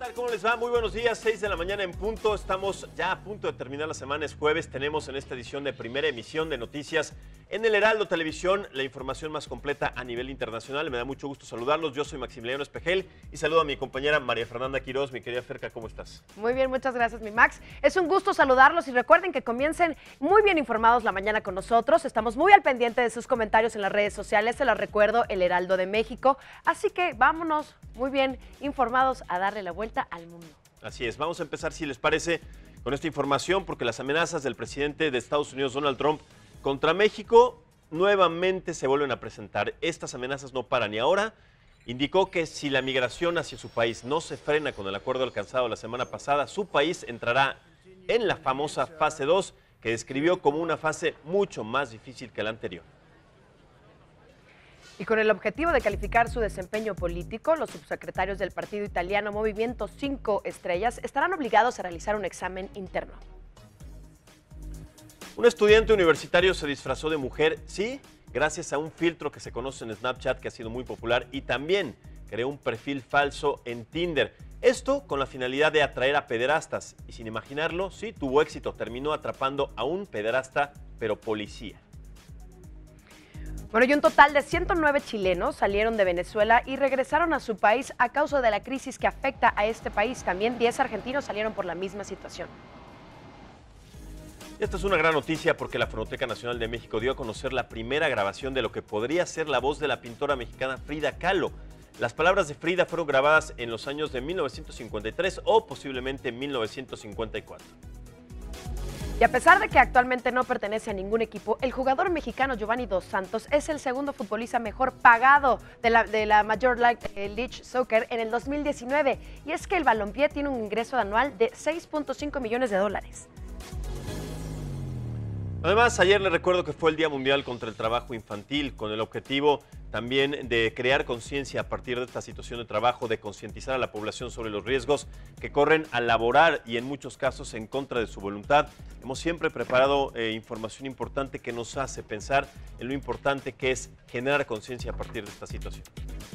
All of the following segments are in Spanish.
tal? ¿Cómo les va? Muy buenos días, 6 de la mañana en punto. Estamos ya a punto de terminar la semana, es jueves. Tenemos en esta edición de primera emisión de noticias en el Heraldo Televisión la información más completa a nivel internacional. Me da mucho gusto saludarlos. Yo soy Maximiliano Espejel y saludo a mi compañera María Fernanda Quirós. Mi querida Ferca, ¿cómo estás? Muy bien, muchas gracias, mi Max. Es un gusto saludarlos y recuerden que comiencen muy bien informados la mañana con nosotros. Estamos muy al pendiente de sus comentarios en las redes sociales. Se los recuerdo, el Heraldo de México. Así que vámonos muy bien informados a darle la vuelta al mundo. Así es, vamos a empezar, si les parece, con esta información, porque las amenazas del presidente de Estados Unidos, Donald Trump, contra México nuevamente se vuelven a presentar. Estas amenazas no paran y ahora indicó que si la migración hacia su país no se frena con el acuerdo alcanzado la semana pasada, su país entrará en la famosa fase 2, que describió como una fase mucho más difícil que la anterior. Y con el objetivo de calificar su desempeño político, los subsecretarios del partido italiano Movimiento 5 Estrellas estarán obligados a realizar un examen interno. Un estudiante universitario se disfrazó de mujer, sí, gracias a un filtro que se conoce en Snapchat, que ha sido muy popular, y también creó un perfil falso en Tinder. Esto con la finalidad de atraer a pederastas. Y sin imaginarlo, sí, tuvo éxito. Terminó atrapando a un pederasta, pero policía. Bueno, y un total de 109 chilenos salieron de Venezuela y regresaron a su país a causa de la crisis que afecta a este país. También 10 argentinos salieron por la misma situación. Y esta es una gran noticia porque la Fonoteca Nacional de México dio a conocer la primera grabación de lo que podría ser la voz de la pintora mexicana Frida Kahlo. Las palabras de Frida fueron grabadas en los años de 1953 o posiblemente 1954. Y a pesar de que actualmente no pertenece a ningún equipo, el jugador mexicano Giovanni Dos Santos es el segundo futbolista mejor pagado de la Major League Soccer en el 2019. Y es que el balompié tiene un ingreso anual de $6.5 millones. Además, ayer les recuerdo que fue el Día Mundial contra el Trabajo Infantil, con el objetivo también de crear conciencia a partir de esta situación de trabajo, de concientizar a la población sobre los riesgos que corren al laborar y en muchos casos en contra de su voluntad. Hemos siempre preparado información importante que nos hace pensar en lo importante que es generar conciencia a partir de esta situación.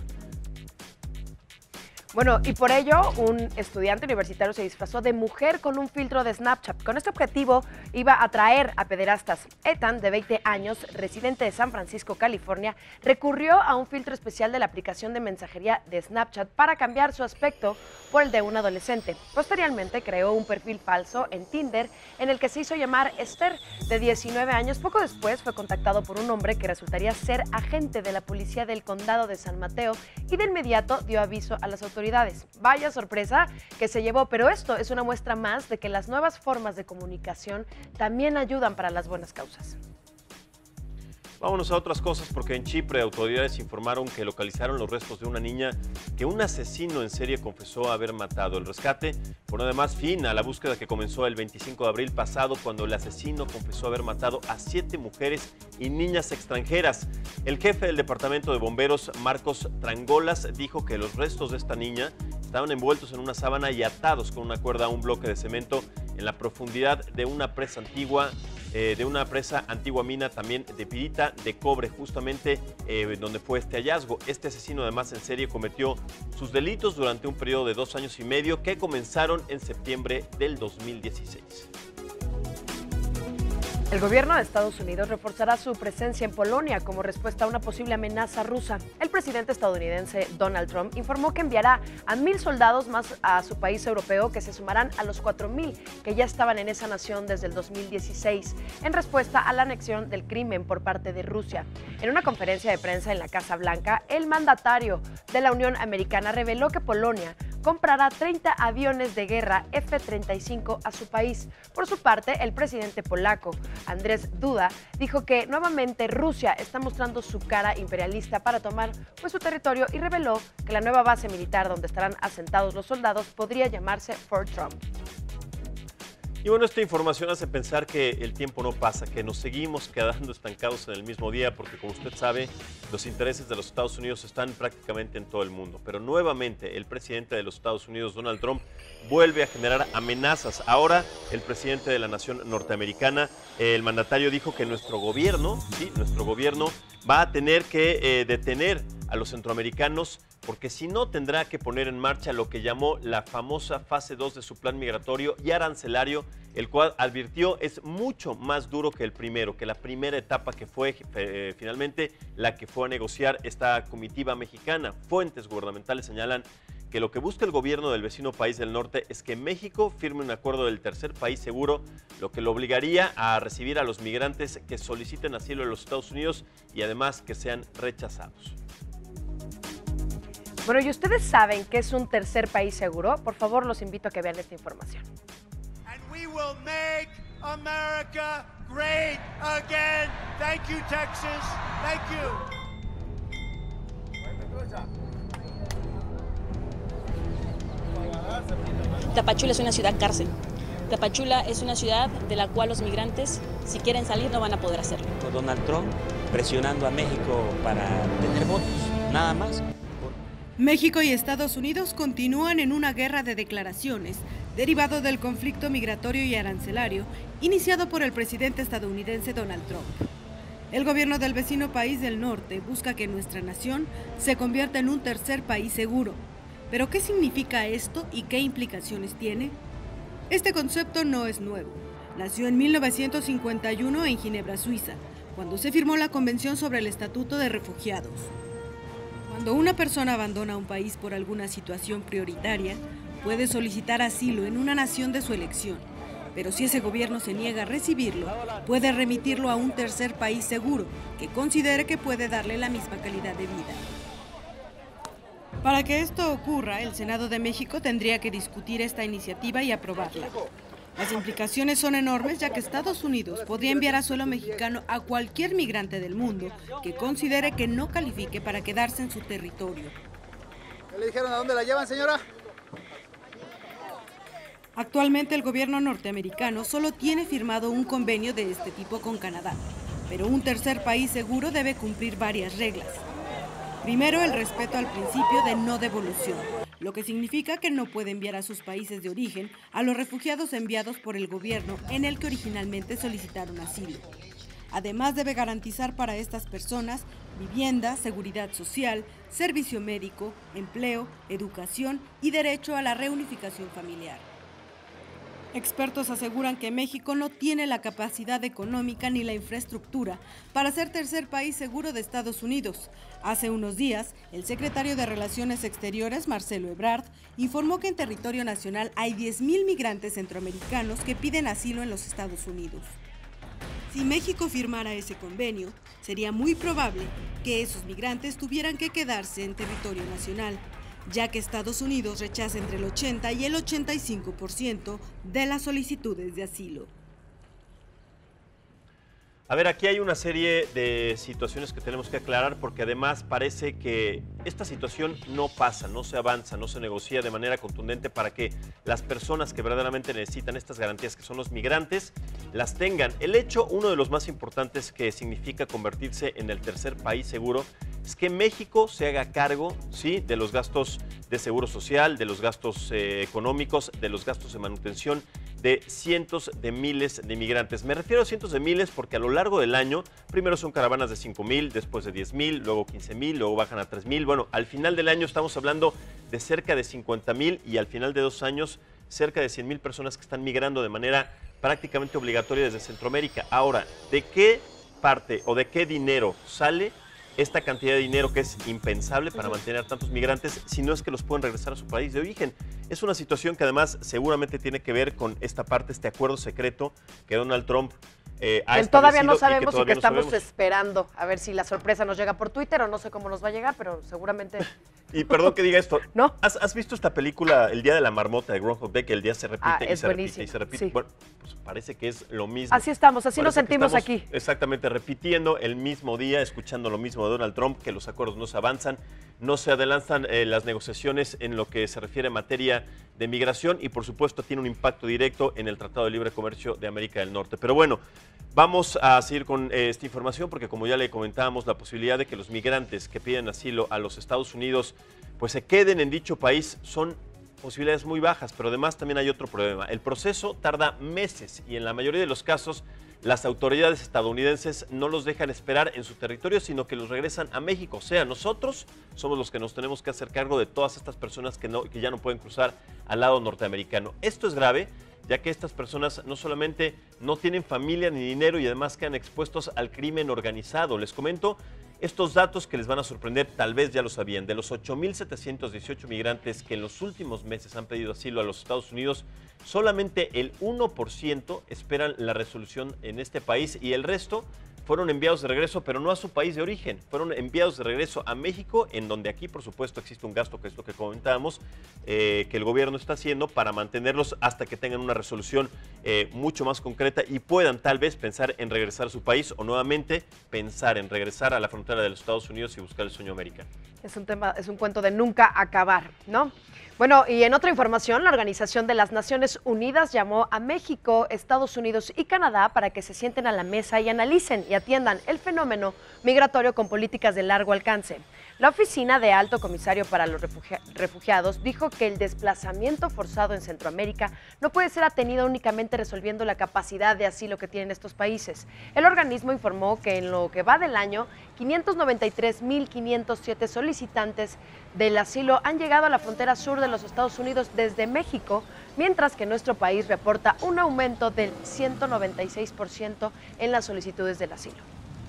Bueno, y por ello, un estudiante universitario se disfrazó de mujer con un filtro de Snapchat. Con este objetivo, iba a atraer a pederastas. Ethan, de 20 años, residente de San Francisco, California, recurrió a un filtro especial de la aplicación de mensajería de Snapchat para cambiar su aspecto por el de un adolescente. Posteriormente, creó un perfil falso en Tinder en el que se hizo llamar Esther, de 19 años. Poco después, fue contactado por un hombre que resultaría ser agente de la policía del condado de San Mateo y de inmediato dio aviso a las autoridades. Vaya sorpresa que se llevó, pero esto es una muestra más de que las nuevas formas de comunicación también ayudan para las buenas causas. Vámonos a otras cosas porque en Chipre autoridades informaron que localizaron los restos de una niña que un asesino en serie confesó haber matado. El rescate pone además fin a la búsqueda que comenzó el 25 de abril pasado cuando el asesino confesó haber matado a 7 mujeres y niñas extranjeras. El jefe del departamento de bomberos, Marcos Trangolas, dijo que los restos de esta niña estaban envueltos en una sábana y atados con una cuerda a un bloque de cemento en la profundidad de una presa antigua, mina también de pirita de cobre, justamente donde fue este hallazgo. Este asesino además en serie cometió sus delitos durante un periodo de 2 años y medio que comenzaron en septiembre del 2016. El gobierno de Estados Unidos reforzará su presencia en Polonia como respuesta a una posible amenaza rusa. El presidente estadounidense Donald Trump informó que enviará a 1,000 soldados más a su país europeo, que se sumarán a los 4,000 que ya estaban en esa nación desde el 2016, en respuesta a la anexión del Crimen por parte de Rusia. En una conferencia de prensa en la Casa Blanca, el mandatario de la Unión Americana reveló que Polonia comprará 30 aviones de guerra F-35 a su país. Por su parte, el presidente polaco, Andrzej Duda, dijo que nuevamente Rusia está mostrando su cara imperialista para tomar su territorio y reveló que la nueva base militar donde estarán asentados los soldados podría llamarse Fort Trump. Y bueno, esta información hace pensar que el tiempo no pasa, que nos seguimos quedando estancados en el mismo día, porque como usted sabe, los intereses de los Estados Unidos están prácticamente en todo el mundo. Pero nuevamente el presidente de los Estados Unidos, Donald Trump, vuelve a generar amenazas. Ahora el presidente de la nación norteamericana, el mandatario, dijo que nuestro gobierno va a tener que detener a los centroamericanos porque si no tendrá que poner en marcha lo que llamó la famosa fase 2 de su plan migratorio y arancelario, el cual advirtió es mucho más duro que el primero, que la primera etapa que fue finalmente la que fue a negociar esta comitiva mexicana. Fuentes gubernamentales señalan que lo que busca el gobierno del vecino país del norte es que México firme un acuerdo del tercer país seguro, lo que lo obligaría a recibir a los migrantes que soliciten asilo en los Estados Unidos y además que sean rechazados. Bueno, ¿y ustedes saben qué es un tercer país seguro? Por favor, los invito a que vean esta información. And we will make America great again. Thank you, Texas. Thank you. Tapachula es una ciudad cárcel. Tapachula es una ciudad de la cual los migrantes, si quieren salir, no van a poder hacerlo. Donald Trump presionando a México para tener votos, nada más. México y Estados Unidos continúan en una guerra de declaraciones derivado del conflicto migratorio y arancelario iniciado por el presidente estadounidense Donald Trump. El gobierno del vecino país del norte busca que nuestra nación se convierta en un tercer país seguro. ¿Pero qué significa esto y qué implicaciones tiene? Este concepto no es nuevo. Nació en 1951 en Ginebra, Suiza, cuando se firmó la Convención sobre el Estatuto de Refugiados. Cuando una persona abandona un país por alguna situación prioritaria, puede solicitar asilo en una nación de su elección, pero si ese gobierno se niega a recibirlo, puede remitirlo a un tercer país seguro que considere que puede darle la misma calidad de vida. Para que esto ocurra, el Senado de México tendría que discutir esta iniciativa y aprobarla. Las implicaciones son enormes, ya que Estados Unidos podría enviar a suelo mexicano a cualquier migrante del mundo que considere que no califique para quedarse en su territorio. ¿Ya le dijeron a dónde la llevan, señora? Actualmente el gobierno norteamericano solo tiene firmado un convenio de este tipo con Canadá, pero un tercer país seguro debe cumplir varias reglas. Primero, el respeto al principio de no devolución, lo que significa que no puede enviar a sus países de origen a los refugiados enviados por el gobierno en el que originalmente solicitaron asilo. Además, debe garantizar para estas personas vivienda, seguridad social, servicio médico, empleo, educación y derecho a la reunificación familiar. Expertos aseguran que México no tiene la capacidad económica ni la infraestructura para ser tercer país seguro de Estados Unidos. Hace unos días, el secretario de Relaciones Exteriores, Marcelo Ebrard, informó que en territorio nacional hay 10,000 migrantes centroamericanos que piden asilo en los Estados Unidos. Si México firmara ese convenio, sería muy probable que esos migrantes tuvieran que quedarse en territorio nacional, ya que Estados Unidos rechaza entre el 80 y el 85% de las solicitudes de asilo. A ver, aquí hay una serie de situaciones que tenemos que aclarar porque además parece que esta situación no pasa, no se avanza, no se negocia de manera contundente para que las personas que verdaderamente necesitan estas garantías, que son los migrantes, las tengan. El hecho, uno de los más importantes que significa convertirse en el tercer país seguro, es que México se haga cargo, ¿sí?, de los gastos de seguro social, de los gastos económicos, de los gastos de manutención de cientos de miles de migrantes. Me refiero a cientos de miles porque a lo largo del año, primero son caravanas de 5,000, después de 10,000, luego 15,000, luego bajan a 3,000. Bueno, al final del año estamos hablando de cerca de 50,000 y al final de 2 años cerca de 100,000 personas que están migrando de manera prácticamente obligatoria desde Centroamérica. Ahora, ¿de qué parte o de qué dinero sale esta cantidad de dinero que es impensable para mantener tantos migrantes si no es que los pueden regresar a su país de origen? Es una situación que además seguramente tiene que ver con esta parte, este acuerdo secreto que Donald Trump ha establecido. Todavía no sabemos y que estamos esperando a ver si la sorpresa nos llega por Twitter o no sé cómo nos va a llegar, pero seguramente... Y perdón que diga esto, ¿no? ¿Has visto esta película El Día de la Marmota de Groundhog Day, que el día se repite y es se repite y buenísimo, se repite? sí. Bueno, pues parece que es lo mismo. Así estamos, así nos Parece que sentimos estamos aquí. Exactamente, repitiendo el mismo día, escuchando lo mismo de Donald Trump, que los acuerdos no se avanzan, no se adelantan las negociaciones en lo que se refiere a materia de migración y por supuesto tiene un impacto directo en el Tratado de Libre Comercio de América del Norte. Pero bueno, vamos a seguir con esta información porque como ya le comentábamos, la posibilidad de que los migrantes que piden asilo a los Estados Unidos pues se queden en dicho país son posibilidades muy bajas, pero además también hay otro problema. El proceso tarda meses y en la mayoría de los casos las autoridades estadounidenses no los dejan esperar en su territorio, sino que los regresan a México. O sea, nosotros somos los que nos tenemos que hacer cargo de todas estas personas que ya no pueden cruzar al lado norteamericano. Esto es grave, ya que estas personas no solamente no tienen familia ni dinero y además quedan expuestos al crimen organizado. Les comento estos datos que les van a sorprender, tal vez ya lo sabían. De los 8,718 migrantes que en los últimos meses han pedido asilo a los Estados Unidos, solamente el 1% esperan la resolución en este país y el resto fueron enviados de regreso, pero no a su país de origen. Fueron enviados de regreso a México, en donde aquí, por supuesto, existe un gasto, que es lo que comentábamos, que el gobierno está haciendo para mantenerlos hasta que tengan una resolución mucho más concreta y puedan tal vez pensar en regresar a su país o nuevamente pensar en regresar a la frontera de los Estados Unidos y buscar el sueño americano. Es un cuento de nunca acabar, ¿no? Bueno, y en otra información, la Organización de las Naciones Unidas llamó a México, Estados Unidos y Canadá para que se sienten a la mesa y analicen y atiendan el fenómeno migratorio con políticas de largo alcance. La Oficina de Alto Comisario para los Refugiados dijo que el desplazamiento forzado en Centroamérica no puede ser atenido únicamente resolviendo la capacidad de asilo que tienen estos países. El organismo informó que en lo que va del año, 593.507 solicitantes del asilo han llegado a la frontera sur de los Estados Unidos desde México, mientras que nuestro país reporta un aumento del 196% en las solicitudes del asilo.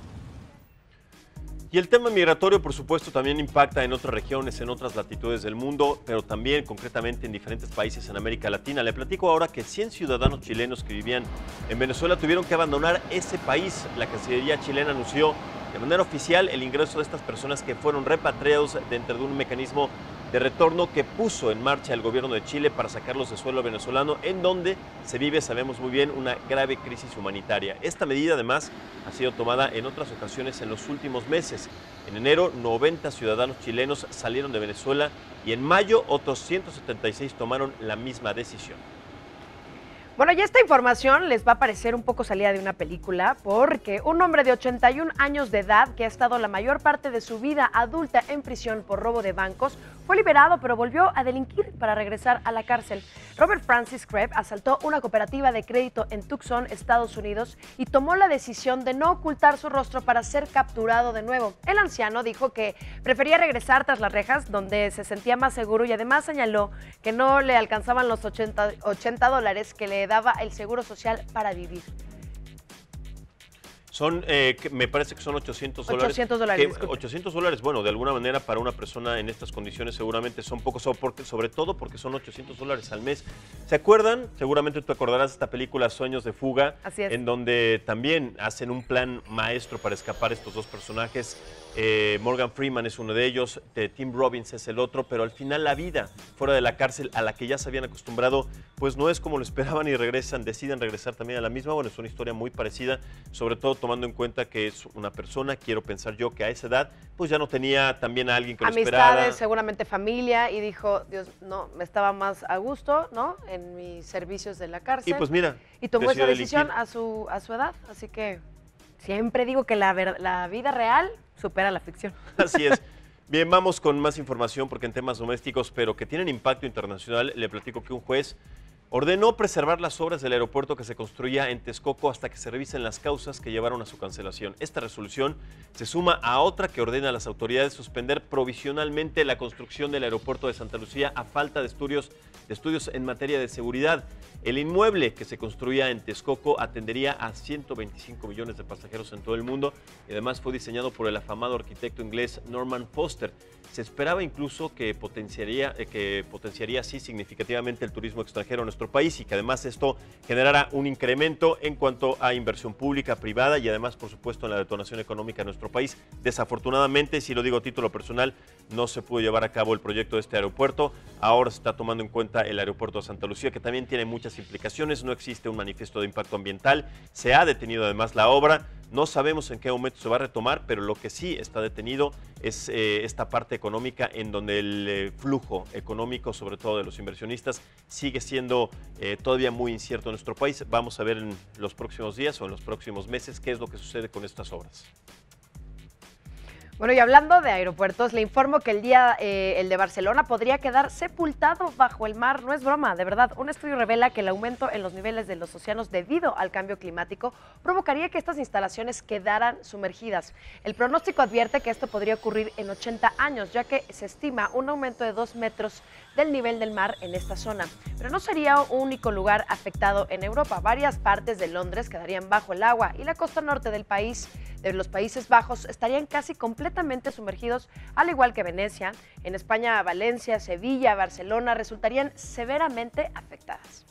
Y el tema migratorio, por supuesto, también impacta en otras regiones, en otras latitudes del mundo, pero también concretamente en diferentes países en América Latina. Le platico ahora que 100 ciudadanos chilenos que vivían en Venezuela tuvieron que abandonar ese país. La Cancillería chilena anunció de manera oficial el ingreso de estas personas que fueron repatriados dentro de un mecanismo de retorno que puso en marcha el gobierno de Chile para sacarlos de suelo venezolano, en donde se vive, sabemos muy bien, una grave crisis humanitaria. Esta medida, además, ha sido tomada en otras ocasiones en los últimos meses. En enero, 90 ciudadanos chilenos salieron de Venezuela y en mayo otros 176 tomaron la misma decisión. Bueno, y esta información les va a parecer un poco salida de una película porque un hombre de 81 años de edad que ha estado la mayor parte de su vida adulta en prisión por robo de bancos fue liberado, pero volvió a delinquir para regresar a la cárcel. Robert Francis Kreb asaltó una cooperativa de crédito en Tucson, Estados Unidos, y tomó la decisión de no ocultar su rostro para ser capturado de nuevo. El anciano dijo que prefería regresar tras las rejas, donde se sentía más seguro, y además señaló que no le alcanzaban los $80 que le daba el Seguro Social para vivir. Son, me parece que son $800. $800. $800, bueno, de alguna manera para una persona en estas condiciones seguramente son pocos, sobre todo porque son $800 al mes. ¿Se acuerdan? Seguramente tú acordarás de esta película Sueños de Fuga, Así es, en donde también hacen un plan maestro para escapar estos dos personajes. Morgan Freeman es uno de ellos, Tim Robbins es el otro, pero al final la vida fuera de la cárcel a la que ya se habían acostumbrado, pues no es como lo esperaban y deciden regresar también a la misma. Bueno, es una historia muy parecida, sobre todo tomando en cuenta que es una persona, quiero pensar yo, que a esa edad pues ya no tenía también a alguien que lo esperara. Amistades, seguramente familia, y dijo, Dios, no, me estaba más a gusto, ¿no?, en mis servicios de la cárcel. Y pues mira, y tomó esa decisión delinquir a su edad, así que siempre digo que la vida real supera la ficción. Así es. Bien, vamos con más información porque en temas domésticos, pero que tienen impacto internacional, le platico que un juez ordenó preservar las obras del aeropuerto que se construía en Texcoco hasta que se revisen las causas que llevaron a su cancelación. Esta resolución se suma a otra que ordena a las autoridades suspender provisionalmente la construcción del aeropuerto de Santa Lucía a falta de estudios en materia de seguridad. El inmueble que se construía en Texcoco atendería a 125 millones de pasajeros en todo el mundo y además fue diseñado por el afamado arquitecto inglés Norman Foster. Se esperaba incluso que potenciaría así significativamente el turismo extranjero en nuestro país y que además esto generara un incremento en cuanto a inversión pública, privada y además, por supuesto, en la detonación económica de nuestro país. Desafortunadamente, si lo digo a título personal, no se pudo llevar a cabo el proyecto de este aeropuerto. Ahora se está tomando en cuenta el aeropuerto de Santa Lucía, que también tiene muchas implicaciones. No existe un manifiesto de impacto ambiental. Se ha detenido además la obra. No sabemos en qué momento se va a retomar, pero lo que sí está detenido es esta parte económica en donde el flujo económico, sobre todo de los inversionistas, sigue siendo todavía muy incierto en nuestro país. Vamos a ver en los próximos días o en los próximos meses qué es lo que sucede con estas obras. Bueno, y hablando de aeropuertos, le informo que el de Barcelona podría quedar sepultado bajo el mar. No es broma, de verdad. Un estudio revela que el aumento en los niveles de los océanos debido al cambio climático provocaría que estas instalaciones quedaran sumergidas. El pronóstico advierte que esto podría ocurrir en 80 años, ya que se estima un aumento de 2 metros del nivel del mar en esta zona. Pero no sería un único lugar afectado en Europa. Varias partes de Londres quedarían bajo el agua y la costa norte del país, de los Países Bajos, estarían casi completamente sumergidos, al igual que Venecia. En España, Valencia, Sevilla, Barcelona resultarían severamente afectadas.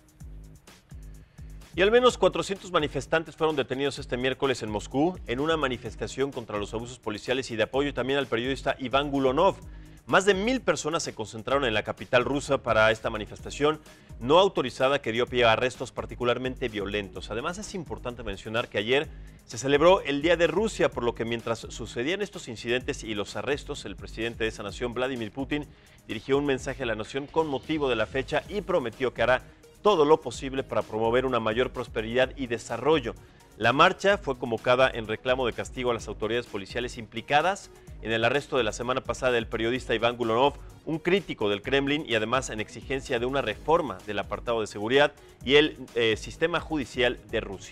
Y al menos 400 manifestantes fueron detenidos este miércoles en Moscú en una manifestación contra los abusos policiales y de apoyo también al periodista Iván Gulonov. Más de 1000 personas se concentraron en la capital rusa para esta manifestación no autorizada que dio pie a arrestos particularmente violentos. Además, es importante mencionar que ayer se celebró el Día de Rusia, por lo que mientras sucedían estos incidentes y los arrestos, el presidente de esa nación, Vladimir Putin, dirigió un mensaje a la nación con motivo de la fecha y prometió que hará todo lo posible para promover una mayor prosperidad y desarrollo. La marcha fue convocada en reclamo de castigo a las autoridades policiales implicadas en el arresto de la semana pasada del periodista Iván Gulonov, un crítico del Kremlin, y además en exigencia de una reforma del apartado de seguridad y el sistema judicial de Rusia.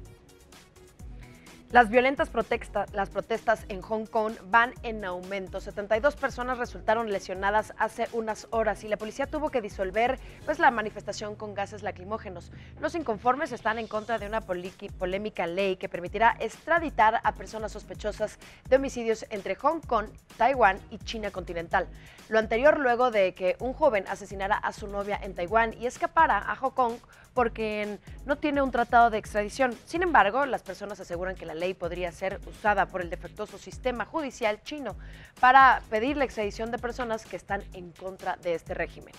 Las violentas protestas en Hong Kong van en aumento. 72 personas resultaron lesionadas hace unas horas y la policía tuvo que disolver la manifestación con gases lacrimógenos. Los inconformes están en contra de una polémica ley que permitirá extraditar a personas sospechosas de homicidios entre Hong Kong, Taiwán y China continental. Lo anterior luego de que un joven asesinara a su novia en Taiwán y escapara a Hong Kong porque no tiene un tratado de extradición. Sin embargo, las personas aseguran que la ley podría ser usada por el defectuoso sistema judicial chino para pedir la extradición de personas que están en contra de este régimen.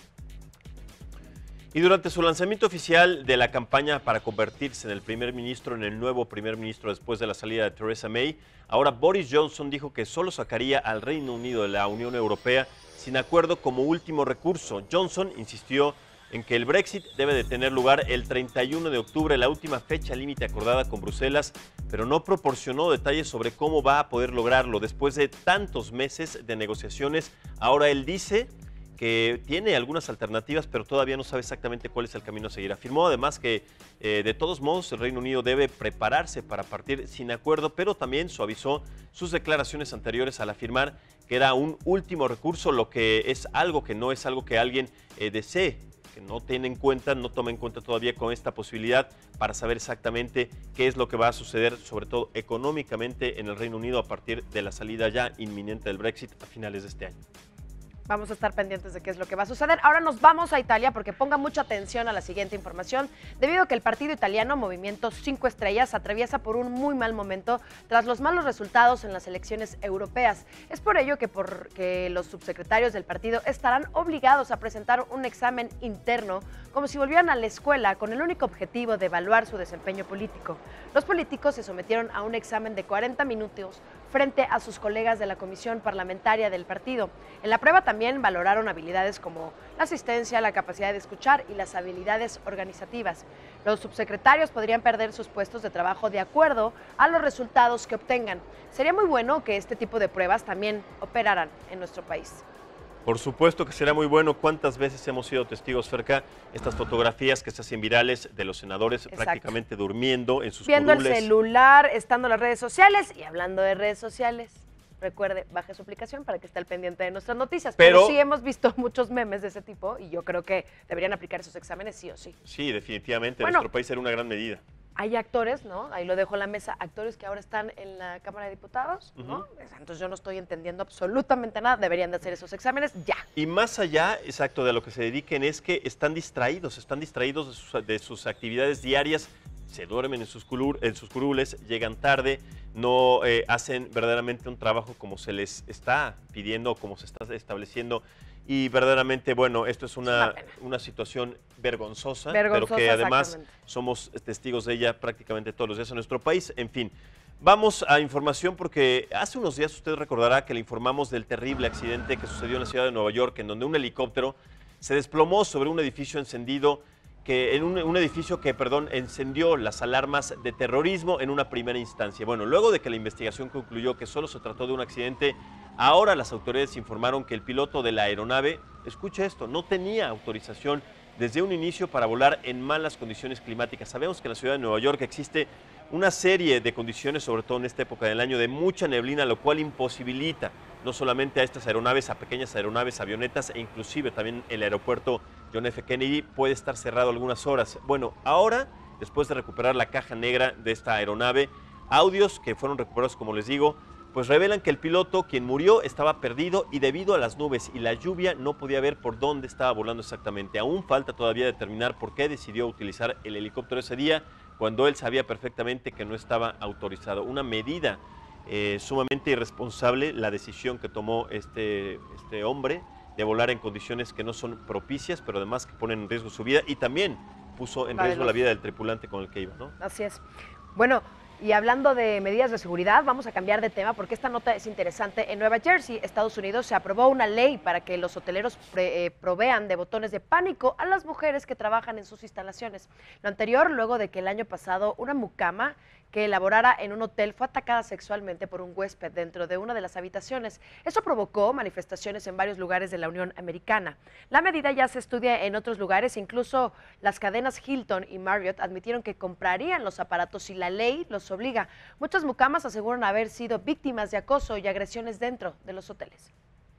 Y durante su lanzamiento oficial de la campaña para convertirse en el nuevo primer ministro después de la salida de Theresa May, ahora Boris Johnson dijo que solo sacaría al Reino Unido de la Unión Europea sin acuerdo como último recurso. Johnson insistió en que el Brexit debe de tener lugar el 31 de octubre, la última fecha límite acordada con Bruselas, pero no proporcionó detalles sobre cómo va a poder lograrlo. Después de tantos meses de negociaciones, ahora él dice que tiene algunas alternativas, pero todavía no sabe exactamente cuál es el camino a seguir. Afirmó además que de todos modos el Reino Unido debe prepararse para partir sin acuerdo, pero también suavizó sus declaraciones anteriores al afirmar que era un último recurso, lo que es algo que no es algo que alguien desee, que no tome en cuenta todavía con esta posibilidad para saber exactamente qué es lo que va a suceder, sobre todo económicamente en el Reino Unido a partir de la salida ya inminente del Brexit a finales de este año. Vamos a estar pendientes de qué es lo que va a suceder. Ahora nos vamos a Italia porque ponga mucha atención a la siguiente información, debido a que el partido italiano Movimiento 5 Estrellas atraviesa por un muy mal momento tras los malos resultados en las elecciones europeas. Es por ello que los subsecretarios del partido estarán obligados a presentar un examen interno como si volvieran a la escuela con el único objetivo de evaluar su desempeño político. Los políticos se sometieron a un examen de 40 minutos frente a sus colegas de la comisión parlamentaria del partido. En la prueba también valoraron habilidades como la asistencia, la capacidad de escuchar y las habilidades organizativas. Los subsecretarios podrían perder sus puestos de trabajo de acuerdo a los resultados que obtengan. Sería muy bueno que este tipo de pruebas también operaran en nuestro país. Por supuesto que será muy bueno. ¿Cuántas veces hemos sido testigos, Ferca? Estas fotografías que se hacen virales de los senadores prácticamente durmiendo en sus viendo curules. El celular, estando en las redes sociales. Y hablando de redes sociales, recuerde, baje su aplicación para que esté al pendiente de nuestras noticias. Pero sí hemos visto muchos memes de ese tipo y yo creo que deberían aplicar esos exámenes sí o sí. Sí, definitivamente. En nuestro país era una gran medida. Hay actores, ¿no? Ahí lo dejo en la mesa, actores que ahora están en la Cámara de Diputados, ¿no? Entonces yo no estoy entendiendo absolutamente nada, deberían de hacer esos exámenes ya. Y más allá, exacto, de lo que se dediquen es que están distraídos de sus actividades diarias, se duermen en sus curules, llegan tarde, no hacen verdaderamente un trabajo como se les está pidiendo o como se está estableciendo. Y verdaderamente, bueno, esto es una situación vergonzosa, pero que además somos testigos de ella prácticamente todos los días en nuestro país. En fin, vamos a información porque hace unos días usted recordará que le informamos del terrible accidente que sucedió en la ciudad de Nueva York, en donde un helicóptero se desplomó sobre un edificio encendido en un edificio que, encendió las alarmas de terrorismo en una primera instancia. Bueno, luego de que la investigación concluyó que solo se trató de un accidente, ahora las autoridades informaron que el piloto de la aeronave, escuche esto, no tenía autorización desde un inicio para volar en malas condiciones climáticas. Sabemos que en la ciudad de Nueva York existe una serie de condiciones, sobre todo en esta época del año, de mucha neblina, lo cual imposibilita no solamente a estas aeronaves, a pequeñas aeronaves, avionetas, e inclusive también el aeropuerto John F. Kennedy puede estar cerrado algunas horas. Bueno, ahora, después de recuperar la caja negra de esta aeronave, audios que fueron recuperados, como les digo, pues revelan que el piloto, quien murió, estaba perdido y debido a las nubes y la lluvia no podía ver por dónde estaba volando exactamente. Aún falta todavía determinar por qué decidió utilizar el helicóptero ese día, cuando él sabía perfectamente que no estaba autorizado. Una medida sumamente irresponsable, la decisión que tomó este hombre de volar en condiciones que no son propicias, pero además que ponen en riesgo su vida y también puso en riesgo la vida del tripulante con el que iba, ¿no? Así es. Bueno, y hablando de medidas de seguridad, vamos a cambiar de tema porque esta nota es interesante. En Nueva Jersey, Estados Unidos, se aprobó una ley para que los hoteleros provean de botones de pánico a las mujeres que trabajan en sus instalaciones. Lo anterior, luego de que el año pasado una mucama que laborara en un hotel fue atacada sexualmente por un huésped dentro de una de las habitaciones. Eso provocó manifestaciones en varios lugares de la Unión Americana. La medida ya se estudia en otros lugares, incluso las cadenas Hilton y Marriott admitieron que comprarían los aparatos si la ley los obliga. Muchas mucamas aseguran haber sido víctimas de acoso y agresiones dentro de los hoteles.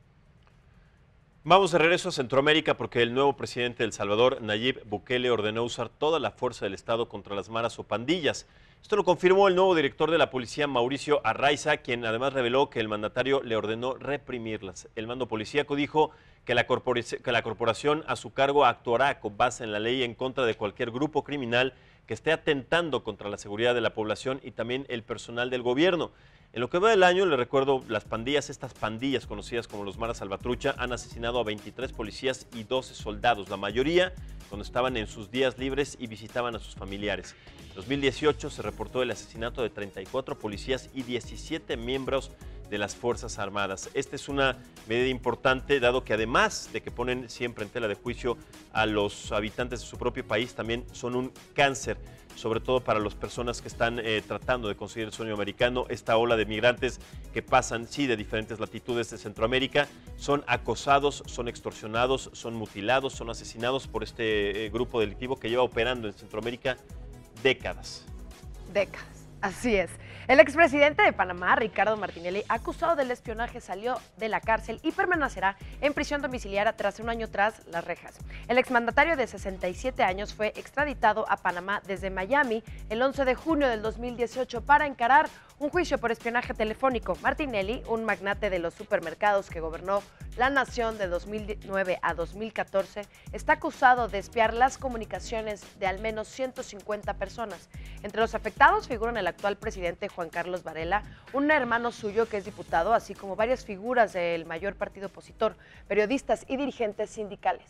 Vamos de regreso a Centroamérica porque el nuevo presidente de El Salvador, Nayib Bukele, ordenó usar toda la fuerza del Estado contra las maras o pandillas. Esto lo confirmó el nuevo director de la policía, Mauricio Arraiza, quien además reveló que el mandatario le ordenó reprimirlas. El mando policíaco dijo que la corporación a su cargo actuará con base en la ley en contra de cualquier grupo criminal que esté atentando contra la seguridad de la población y también el personal del gobierno. En lo que va del año, le recuerdo, las pandillas, estas pandillas conocidas como los Maras Salvatrucha, han asesinado a 23 policías y 12 soldados, la mayoría cuando estaban en sus días libres y visitaban a sus familiares. En 2018 se reportó el asesinato de 34 policías y 17 miembros de las Fuerzas Armadas. Esta es una medida importante, dado que además de que ponen siempre en tela de juicio a los habitantes de su propio país, también son un cáncer, sobre todo para las personas que están tratando de conseguir el sueño americano. Esta ola de migrantes que pasan, sí, de diferentes latitudes de Centroamérica, son acosados, son extorsionados, son mutilados, son asesinados por este grupo delictivo que lleva operando en Centroamérica décadas. Décadas, así es. El expresidente de Panamá, Ricardo Martinelli, acusado del espionaje, salió de la cárcel y permanecerá en prisión domiciliaria tras un año tras las rejas. El exmandatario de 67 años fue extraditado a Panamá desde Miami el 11 de junio del 2018 para encarar un juicio por espionaje telefónico. Martinelli, un magnate de los supermercados que gobernó la nación de 2009 a 2014, está acusado de espiar las comunicaciones de al menos 150 personas. Entre los afectados figuran el actual presidente Juan Carlos Varela, un hermano suyo que es diputado, así como varias figuras del mayor partido opositor, periodistas y dirigentes sindicales.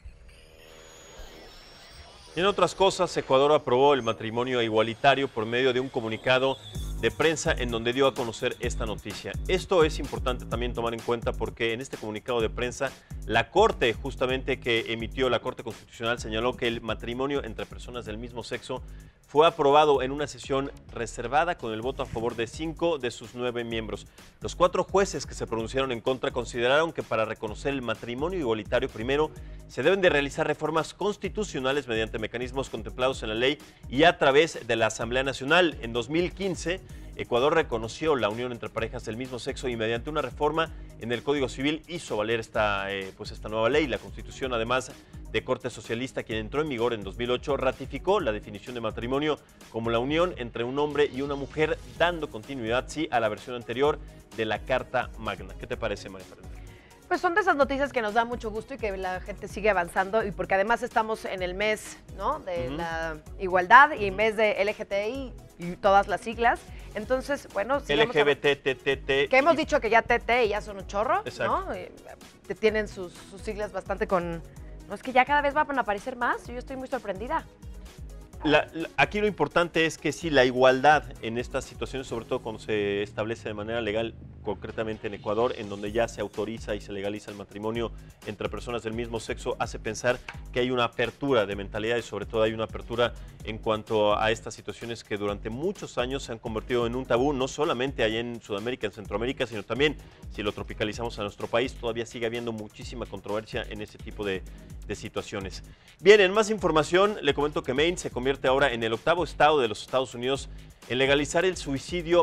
Y en otras cosas, Ecuador aprobó el matrimonio igualitario por medio de un comunicado de prensa en donde dio a conocer esta noticia. Esto es importante también tomar en cuenta porque en este comunicado de prensa la Corte, justamente que emitió la Corte Constitucional, señaló que el matrimonio entre personas del mismo sexo fue aprobado en una sesión reservada con el voto a favor de 5 de sus 9 miembros. Los 4 jueces que se pronunciaron en contra consideraron que para reconocer el matrimonio igualitario primero se deben de realizar reformas constitucionales mediante mecanismos contemplados en la ley y a través de la Asamblea Nacional. En 2015, Ecuador reconoció la unión entre parejas del mismo sexo y mediante una reforma en el Código Civil hizo valer esta nueva ley. La Constitución, además de corte socialista, quien entró en vigor en 2008, ratificó la definición de matrimonio como la unión entre un hombre y una mujer, dando continuidad, sí, a la versión anterior de la Carta Magna. ¿Qué te parece, María Fernanda? Pues son de esas noticias que nos da mucho gusto y que la gente sigue avanzando, y porque además estamos en el mes, ¿no?, de la igualdad y mes de LGTBI y todas las siglas. Entonces, bueno, LGBT, que hemos dicho que ya TT y ya son un chorro, exacto, ¿no? Tienen sus siglas bastante con... No, es que ya cada vez van a aparecer más, yo estoy muy sorprendida. Aquí lo importante es que sí, la igualdad en estas situaciones, sobre todo cuando se establece de manera legal, concretamente en Ecuador, en donde ya se autoriza y se legaliza el matrimonio entre personas del mismo sexo, hace pensar que hay una apertura de mentalidad y sobre todo hay una apertura en cuanto a estas situaciones que durante muchos años se han convertido en un tabú, no solamente allá en Sudamérica, en Centroamérica, sino también, si lo tropicalizamos a nuestro país, todavía sigue habiendo muchísima controversia en ese tipo de situaciones. Bien, en más información, le comento que Maine se convierte ahora en el 8º estado de los Estados Unidos en legalizar el suicidio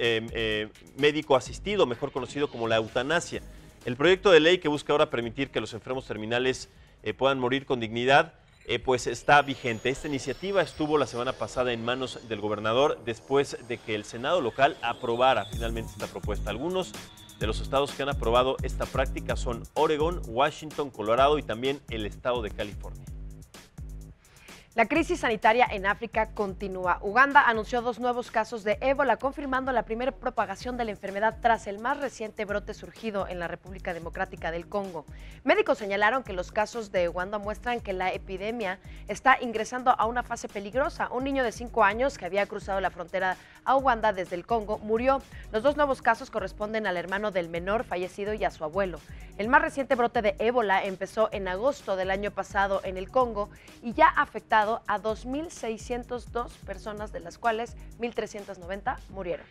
médico asistido, mejor conocido como la eutanasia. El proyecto de ley que busca ahora permitir que los enfermos terminales puedan morir con dignidad, pues está vigente. Esta iniciativa estuvo la semana pasada en manos del gobernador después de que el Senado local aprobara finalmente esta propuesta. Algunos de los estados que han aprobado esta práctica son Oregón, Washington, Colorado y también el estado de California. La crisis sanitaria en África continúa. Uganda anunció 2 nuevos casos de ébola, confirmando la primera propagación de la enfermedad tras el más reciente brote surgido en la República Democrática del Congo. Médicos señalaron que los casos de Uganda muestran que la epidemia está ingresando a una fase peligrosa. Un niño de 5 años que había cruzado la frontera a Uganda desde el Congo murió. Los 2 nuevos casos corresponden al hermano del menor fallecido y a su abuelo. El más reciente brote de ébola empezó en agosto del año pasado en el Congo y ya ha afectado a 2.602 personas, de las cuales 1.390 murieron.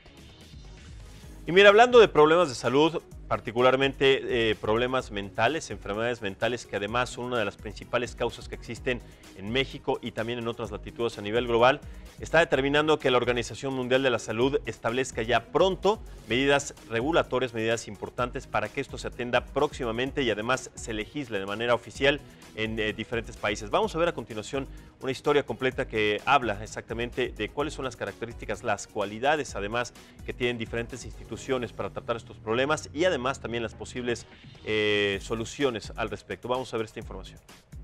Y mira, hablando de problemas de salud, particularmente problemas mentales, enfermedades mentales que además son una de las principales causas que existen en México y también en otras latitudes a nivel global, está determinando que la Organización Mundial de la Salud establezca ya pronto medidas regulatorias, medidas importantes para que esto se atienda próximamente y además se legisle de manera oficial en diferentes países. Vamos a ver a continuación una historia completa que habla exactamente de cuáles son las características, las cualidades además que tienen diferentes instituciones para tratar estos problemas y además también las posibles soluciones al respecto. Vamos a ver esta información.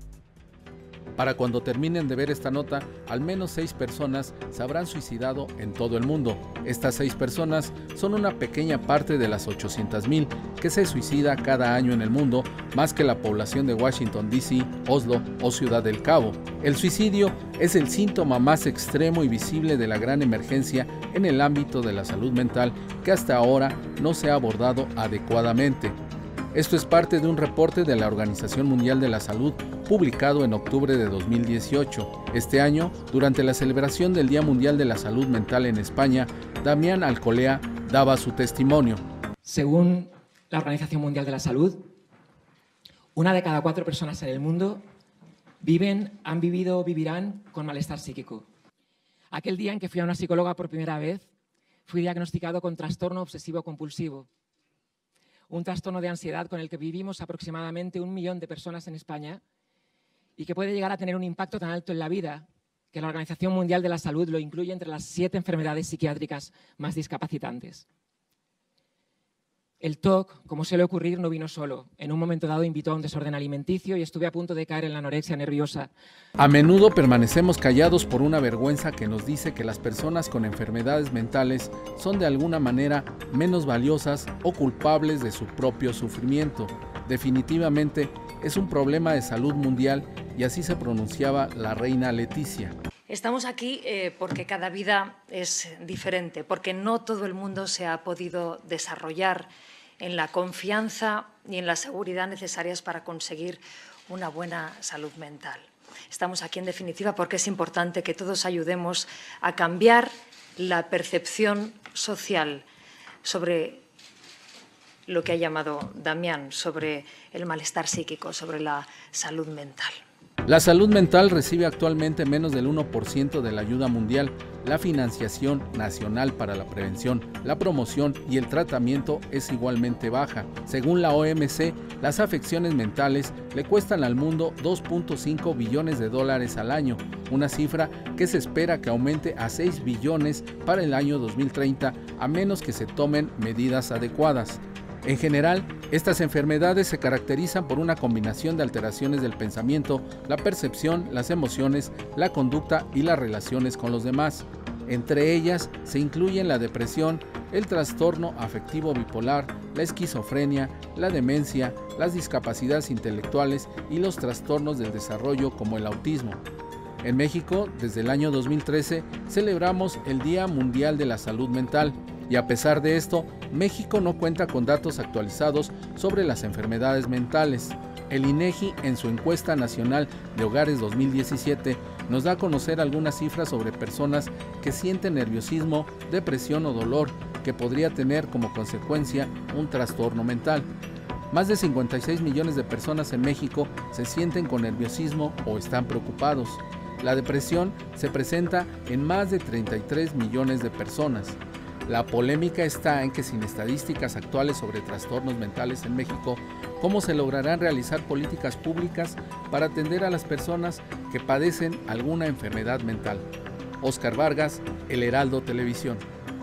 Para cuando terminen de ver esta nota, al menos 6 personas se habrán suicidado en todo el mundo. Estas 6 personas son una pequeña parte de las 800,000 que se suicida cada año en el mundo, más que la población de Washington, D.C., Oslo o Ciudad del Cabo. El suicidio es el síntoma más extremo y visible de la gran emergencia en el ámbito de la salud mental que hasta ahora no se ha abordado adecuadamente. Esto es parte de un reporte de la Organización Mundial de la Salud publicado en octubre de 2018. Este año, durante la celebración del Día Mundial de la Salud Mental en España, Damián Alcolea daba su testimonio. Según la Organización Mundial de la Salud, 1 de cada 4 personas en el mundo han vivido o vivirán con malestar psíquico. Aquel día en que fui a una psicóloga por primera vez, fui diagnosticado con trastorno obsesivo-compulsivo. Un trastorno de ansiedad con el que vivimos aproximadamente 1 millón de personas en España y que puede llegar a tener un impacto tan alto en la vida que la Organización Mundial de la Salud lo incluye entre las 7 enfermedades psiquiátricas más discapacitantes. El TOC, como suele ocurrir, no vino solo. En un momento dado invitó a un desorden alimenticio y estuve a punto de caer en la anorexia nerviosa. A menudo permanecemos callados por una vergüenza que nos dice que las personas con enfermedades mentales son de alguna manera menos valiosas o culpables de su propio sufrimiento. Definitivamente es un problema de salud mundial y así se pronunciaba la reina Leticia. Estamos aquí porque cada vida es diferente, porque no todo el mundo se ha podido desarrollar en la confianza y en la seguridad necesarias para conseguir una buena salud mental. Estamos aquí, en definitiva, porque es importante que todos ayudemos a cambiar la percepción social sobre lo que ha llamado Damián, sobre el malestar psíquico, sobre la salud mental. La salud mental recibe actualmente menos del 1% de la ayuda mundial. La financiación nacional para la prevención, la promoción y el tratamiento es igualmente baja. Según la OMC, las afecciones mentales le cuestan al mundo $2.5 billones al año, una cifra que se espera que aumente a 6 billones para el año 2030, a menos que se tomen medidas adecuadas. En general, estas enfermedades se caracterizan por una combinación de alteraciones del pensamiento, la percepción, las emociones, la conducta y las relaciones con los demás. Entre ellas se incluyen la depresión, el trastorno afectivo bipolar, la esquizofrenia, la demencia, las discapacidades intelectuales y los trastornos del desarrollo como el autismo. En México, desde el año 2013, celebramos el Día Mundial de la Salud Mental. Y a pesar de esto, México no cuenta con datos actualizados sobre las enfermedades mentales. El INEGI, en su encuesta nacional de hogares 2017, nos da a conocer algunas cifras sobre personas que sienten nerviosismo, depresión o dolor que podría tener como consecuencia un trastorno mental. Más de 56 millones de personas en México se sienten con nerviosismo o están preocupados. La depresión se presenta en más de 33 millones de personas. La polémica está en que sin estadísticas actuales sobre trastornos mentales en México, ¿cómo se lograrán realizar políticas públicas para atender a las personas que padecen alguna enfermedad mental? Óscar Vargas, El Heraldo Televisión.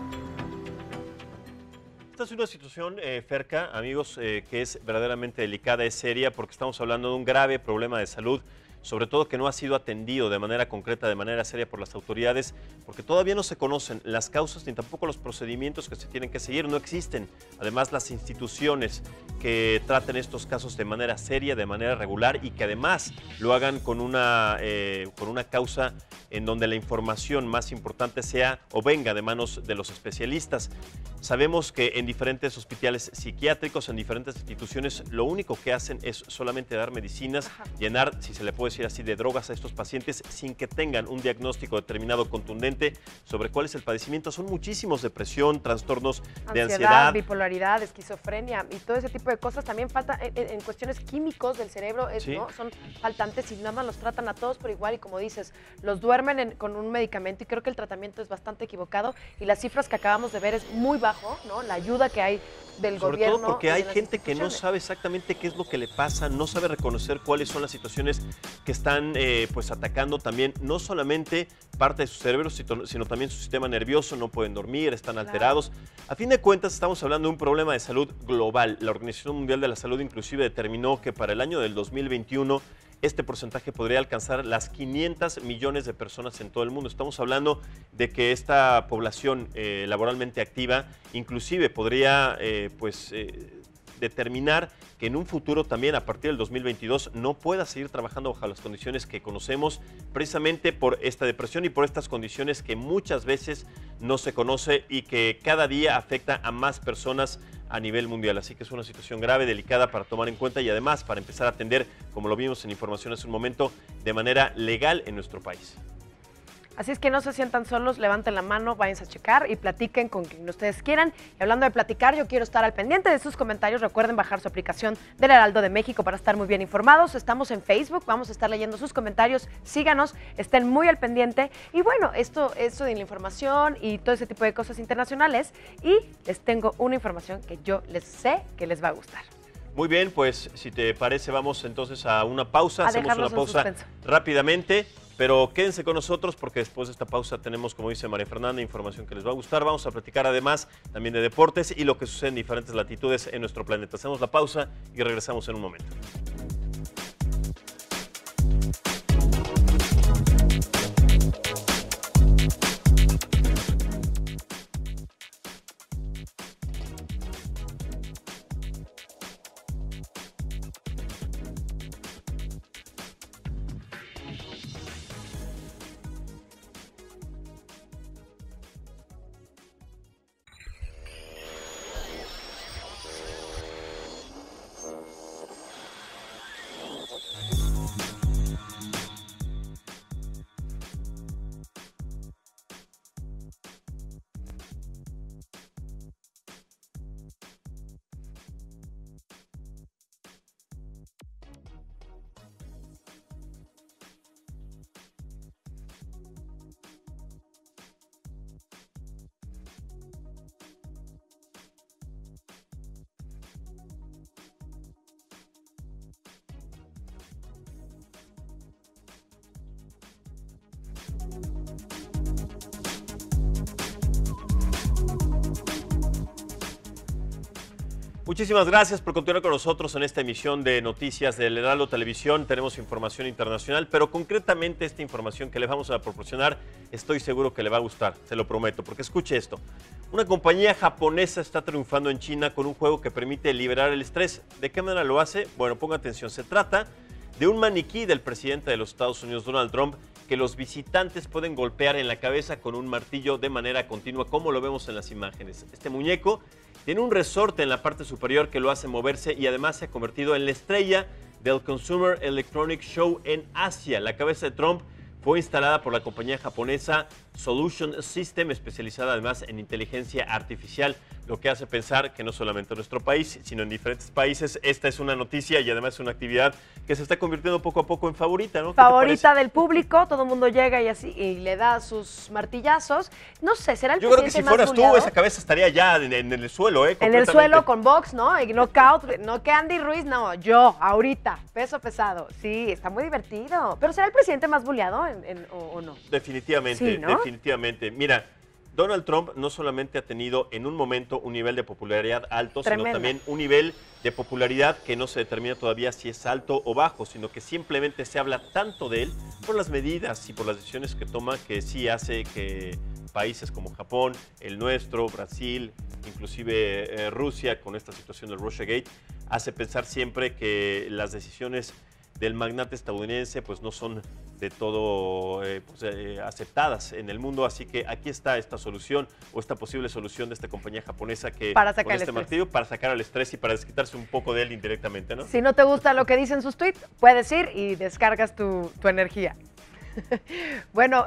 Esta es una situación, Ferca, amigos, que es verdaderamente delicada, es seria, porque estamos hablando de un grave problema de salud, sobre todo que no ha sido atendido de manera concreta, de manera seria por las autoridades, porque todavía no se conocen las causas ni tampoco los procedimientos que se tienen que seguir, no existen. Además, las instituciones que traten estos casos de manera seria, de manera regular y que además lo hagan con una causa en donde la información más importante sea o venga de manos de los especialistas. Sabemos que en diferentes hospitales psiquiátricos, en diferentes instituciones, lo único que hacen es solamente dar medicinas, llenar, si se le puede decir así, de drogas a estos pacientes sin que tengan un diagnóstico determinado contundente sobre cuál es el padecimiento. Son muchísimos: depresión, trastornos de ansiedad, bipolaridad, esquizofrenia y todo ese tipo de cosas. También falta en cuestiones químicos del cerebro, ¿sí? ¿no? Son faltantes y nada más los tratan a todos por igual y, como dices, los duermen con un medicamento y creo que el tratamiento es bastante equivocado y las cifras que acabamos de ver es muy bajo, ¿no? La ayuda que hay del gobierno. Sobre todo porque hay gente que no sabe exactamente qué es lo que le pasa, no sabe reconocer cuáles son las situaciones que están pues atacando también, no solamente parte de su cerebro, sino también su sistema nervioso, no pueden dormir, están alterados. A fin de cuentas, estamos hablando de un problema de salud global. La Organización Mundial de la Salud inclusive determinó que para el año del 2021 este porcentaje podría alcanzar las 500 millones de personas en todo el mundo. Estamos hablando de que esta población laboralmente activa inclusive podría determinar que en un futuro también, a partir del 2022, no pueda seguir trabajando bajo las condiciones que conocemos, precisamente por esta depresión y por estas condiciones que muchas veces no se conoce y que cada día afecta a más personas a nivel mundial. Así que es una situación grave, delicada para tomar en cuenta y además para empezar a atender, como lo vimos en información hace un momento, de manera legal en nuestro país. Así es que no se sientan solos, levanten la mano, váyanse a checar y platiquen con quien ustedes quieran. Y hablando de platicar, yo quiero estar al pendiente de sus comentarios. Recuerden bajar su aplicación del Heraldo de México para estar muy bien informados. Estamos en Facebook, vamos a estar leyendo sus comentarios. Síganos, estén muy al pendiente. Y bueno, esto de la información y todo ese tipo de cosas internacionales. Y les tengo una información que yo les sé que les va a gustar. Muy bien, pues si te parece, vamos entonces a una pausa. Hacemos una pausa rápidamente. Pero quédense con nosotros porque después de esta pausa tenemos, como dice María Fernanda, información que les va a gustar. Vamos a platicar además también de deportes y lo que sucede en diferentes latitudes en nuestro planeta. Hacemos la pausa y regresamos en un momento. Muchísimas gracias por continuar con nosotros en esta emisión de noticias del Heraldo Televisión. Tenemos información internacional, pero concretamente esta información que le vamos a proporcionar estoy seguro que le va a gustar, se lo prometo, porque escuche esto. Una compañía japonesa está triunfando en China con un juego que permite liberar el estrés. ¿De qué manera lo hace? Bueno, ponga atención, se trata de un maniquí del presidente de los Estados Unidos, Donald Trump, que los visitantes pueden golpear en la cabeza con un martillo de manera continua, como lo vemos en las imágenes. Este muñeco tiene un resorte en la parte superior que lo hace moverse y además se ha convertido en la estrella del Consumer Electronics Show en Asia. La cabeza de Trump fue instalada por la compañía japonesa Solution System, especializada además en inteligencia artificial, lo que hace pensar que no solamente en nuestro país, sino en diferentes países, esta es una noticia y además una actividad que se está convirtiendo poco a poco en favorita, ¿no? Favorita del público, todo el mundo llega y así y le da sus martillazos. No sé, ¿será el Yo creo que presidente si fueras más buleado? tú, esa cabeza estaría ya en el suelo, ¿eh? En el suelo con box, ¿no? Y knockout, no que Andy Ruiz, no, yo, ahorita, peso pesado. Sí, está muy divertido. ¿Pero será el presidente más buleado o no? Definitivamente, Sí, ¿no? definitivamente. Mira, Donald Trump no solamente ha tenido en un momento un nivel de popularidad alto, Tremenda. sino también un nivel de popularidad que no se determina todavía si es alto o bajo, sino que simplemente se habla tanto de él por las medidas y por las decisiones que toma, que sí hace que países como Japón, el nuestro, Brasil, inclusive Rusia, con esta situación del Russiagate, hace pensar siempre que las decisiones del magnate estadounidense pues no son de todo aceptadas en el mundo, así que aquí está esta solución o esta posible solución de esta compañía japonesa que Para sacar con el este estrés. martillo para sacar al estrés y para desquitarse un poco de él indirectamente, ¿no? Si no te gusta lo que dicen sus tweets, puedes ir y descargas tu energía. Bueno,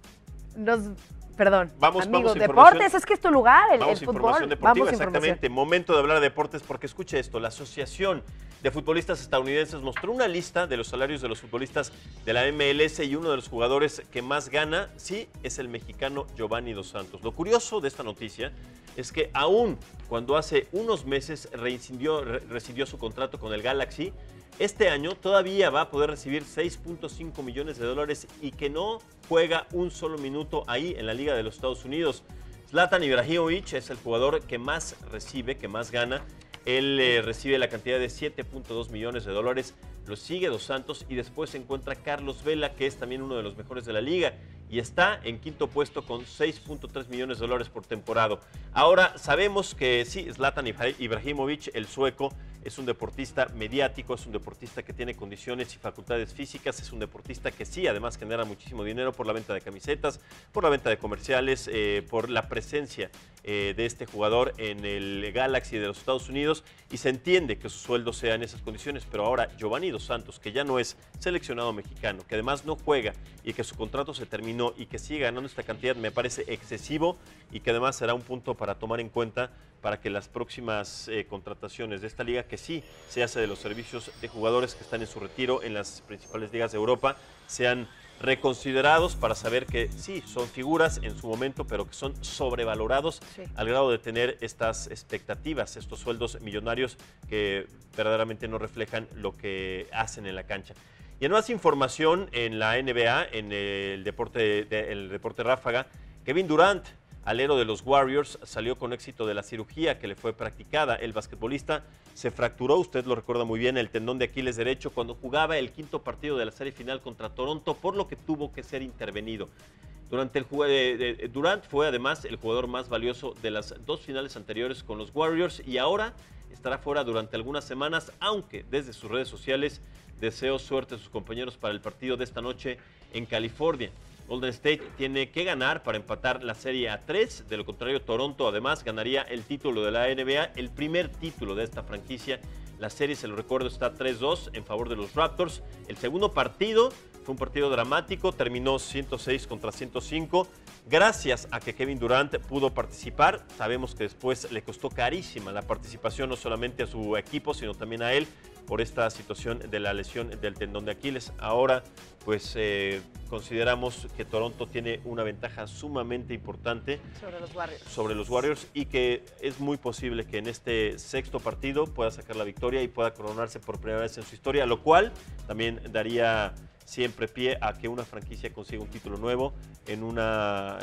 perdón, Vamos amigos, a información. deportes, es que es tu lugar, el Vamos a fútbol. información deportiva, Vamos a información. exactamente. Momento de hablar de deportes porque escuche esto, la Asociación de Futbolistas Estadounidenses mostró una lista de los salarios de los futbolistas de la MLS y uno de los jugadores que más gana, sí, es el mexicano Giovanni Dos Santos. Lo curioso de esta noticia es que aún cuando hace unos meses rescindió su contrato con el Galaxy, este año todavía va a poder recibir 6.5 millones de dólares y que no juega un solo minuto ahí en la Liga de los Estados Unidos. Zlatan Ibrahimovic es el jugador que más recibe, que más gana. Él recibe la cantidad de 7.2 millones de dólares. Lo sigue Dos Santos y después se encuentra Carlos Vela, que es también uno de los mejores de la liga. Y está en quinto puesto con 6.3 millones de dólares por temporada. Ahora sabemos que sí, Zlatan Ibrahimovic, el sueco, es un deportista mediático, es un deportista que tiene condiciones y facultades físicas, es un deportista que sí, además genera muchísimo dinero por la venta de camisetas, por la venta de comerciales, por la presencia de este jugador en el Galaxy de los Estados Unidos y se entiende que su sueldo sea en esas condiciones, pero ahora Giovanni Dos Santos, que ya no es seleccionado mexicano, que además no juega y que su contrato se terminó y que sigue ganando esta cantidad, me parece excesivo y que además será un punto para tomar en cuenta para que las próximas contrataciones de esta liga, que sí se hace de los servicios de jugadores que están en su retiro en las principales ligas de Europa, sean reconsiderados para saber que sí, son figuras en su momento, pero que son sobrevalorados al grado de tener estas expectativas, estos sueldos millonarios que verdaderamente no reflejan lo que hacen en la cancha. Y en más información en la NBA, en el deporte ráfaga, Kevin Durant, alero de los Warriors, salió con éxito de la cirugía que le fue practicada. El basquetbolista se fracturó, usted lo recuerda muy bien, el tendón de Aquiles derecho cuando jugaba el quinto partido de la serie final contra Toronto, por lo que tuvo que ser intervenido. Durante el juego Durant fue además el jugador más valioso de las dos finales anteriores con los Warriors y ahora estará fuera durante algunas semanas, aunque desde sus redes sociales deseó suerte a sus compañeros para el partido de esta noche en California. Golden State tiene que ganar para empatar la serie a 3, de lo contrario Toronto además ganaría el título de la NBA, el primer título de esta franquicia. La serie, se lo recuerdo, está 3-2 en favor de los Raptors. El segundo partido fue un partido dramático, terminó 106 contra 105. Gracias a que Kevin Durant pudo participar, sabemos que después le costó carísima la participación no solamente a su equipo, sino también a él por esta situación de la lesión del tendón de Aquiles. Ahora, pues consideramos que Toronto tiene una ventaja sumamente importante sobre los Warriors y que es muy posible que en este sexto partido pueda sacar la victoria y pueda coronarse por primera vez en su historia, lo cual también daría siempre pie a que una franquicia consiga un título nuevo en una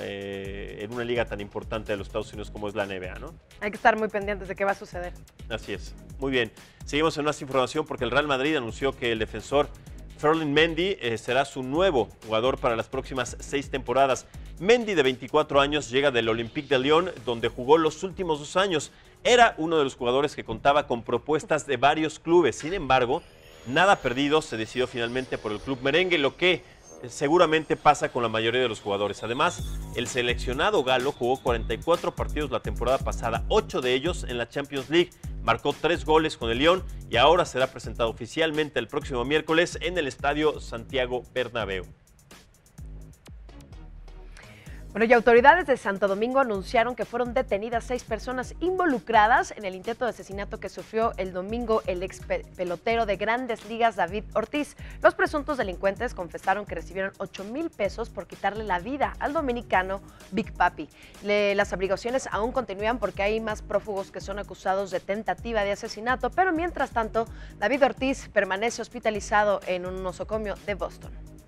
liga tan importante de los Estados Unidos como es la NBA, ¿no? Hay que estar muy pendientes de qué va a suceder. Así es. Muy bien. Seguimos en más información porque el Real Madrid anunció que el defensor Ferland Mendy será su nuevo jugador para las próximas 6 temporadas. Mendy, de 24 años, llega del Olympique de Lyon, donde jugó los últimos 2 años. Era uno de los jugadores que contaba con propuestas de varios clubes. Sin embargo, nada perdido, se decidió finalmente por el club merengue, lo que seguramente pasa con la mayoría de los jugadores. Además, el seleccionado galo jugó 44 partidos la temporada pasada, 8 de ellos en la Champions League. Marcó 3 goles con el Lyon y ahora será presentado oficialmente el próximo miércoles en el Estadio Santiago Bernabéu. Bueno, y autoridades de Santo Domingo anunciaron que fueron detenidas 6 personas involucradas en el intento de asesinato que sufrió el domingo el ex pelotero de Grandes Ligas David Ortiz. Los presuntos delincuentes confesaron que recibieron 8,000 pesos por quitarle la vida al dominicano Big Papi. Las averiguaciones aún continúan porque hay más prófugos que son acusados de tentativa de asesinato, pero mientras tanto, David Ortiz permanece hospitalizado en un nosocomio de Boston.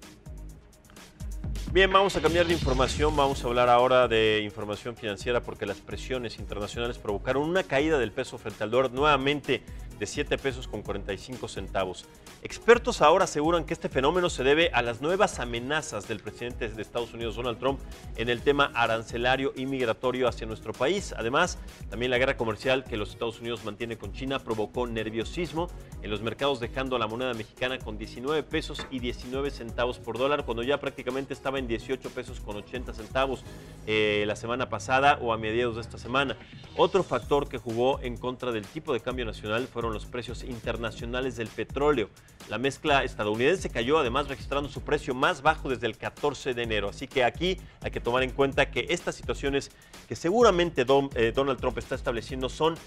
Bien, vamos a cambiar de información, vamos a hablar ahora de información financiera porque las presiones internacionales provocaron una caída del peso frente al dólar nuevamente de 7 pesos con 45 centavos. Expertos ahora aseguran que este fenómeno se debe a las nuevas amenazas del presidente de Estados Unidos, Donald Trump, en el tema arancelario y migratorio hacia nuestro país. Además, también la guerra comercial que los Estados Unidos mantiene con China provocó nerviosismo en los mercados, dejando a la moneda mexicana con 19 pesos y 19 centavos por dólar, cuando ya prácticamente estaba en 18 pesos con 80 centavos la semana pasada o a mediados de esta semana. Otro factor que jugó en contra del tipo de cambio nacional fueron los precios internacionales del petróleo. La mezcla estadounidense cayó, además registrando su precio más bajo desde el 14 de enero. Así que aquí hay que tomar en cuenta que estas situaciones que seguramente Donald Trump está estableciendo son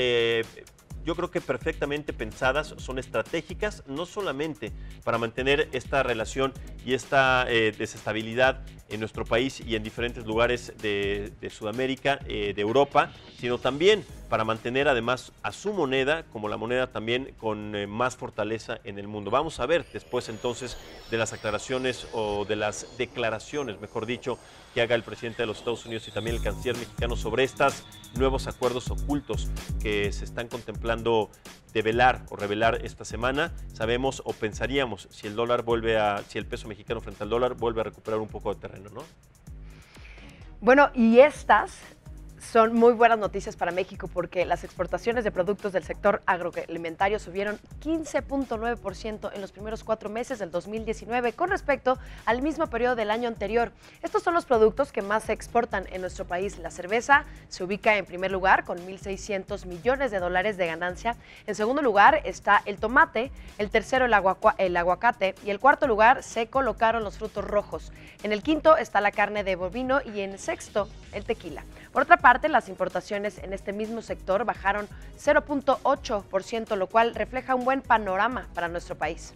yo creo que perfectamente pensadas, son estratégicas, no solamente para mantener esta relación y esta desestabilidad en nuestro país y en diferentes lugares de Sudamérica, de Europa, sino también para mantener además a su moneda como la moneda también con más fortaleza en el mundo. Vamos a ver después entonces de las aclaraciones o de las declaraciones, mejor dicho, que haga el presidente de los Estados Unidos y también el canciller mexicano sobre estos nuevos acuerdos ocultos que se están contemplando develar o revelar esta semana. Sabemos o pensaríamos si el peso mexicano frente al dólar vuelve a recuperar un poco de terreno, ¿no? Bueno, y estas son muy buenas noticias para México porque las exportaciones de productos del sector agroalimentario subieron 15.9% en los primeros 4 meses del 2019 con respecto al mismo periodo del año anterior. Estos son los productos que más se exportan en nuestro país. La cerveza se ubica en primer lugar con 1.600 millones de dólares de ganancia. En segundo lugar está el tomate, el tercero el aguacate y el cuarto lugar se colocaron los frutos rojos. En el quinto está la carne de bovino y en sexto el tequila. Por otra parte, las importaciones en este mismo sector bajaron 0.8%, lo cual refleja un buen panorama para nuestro país.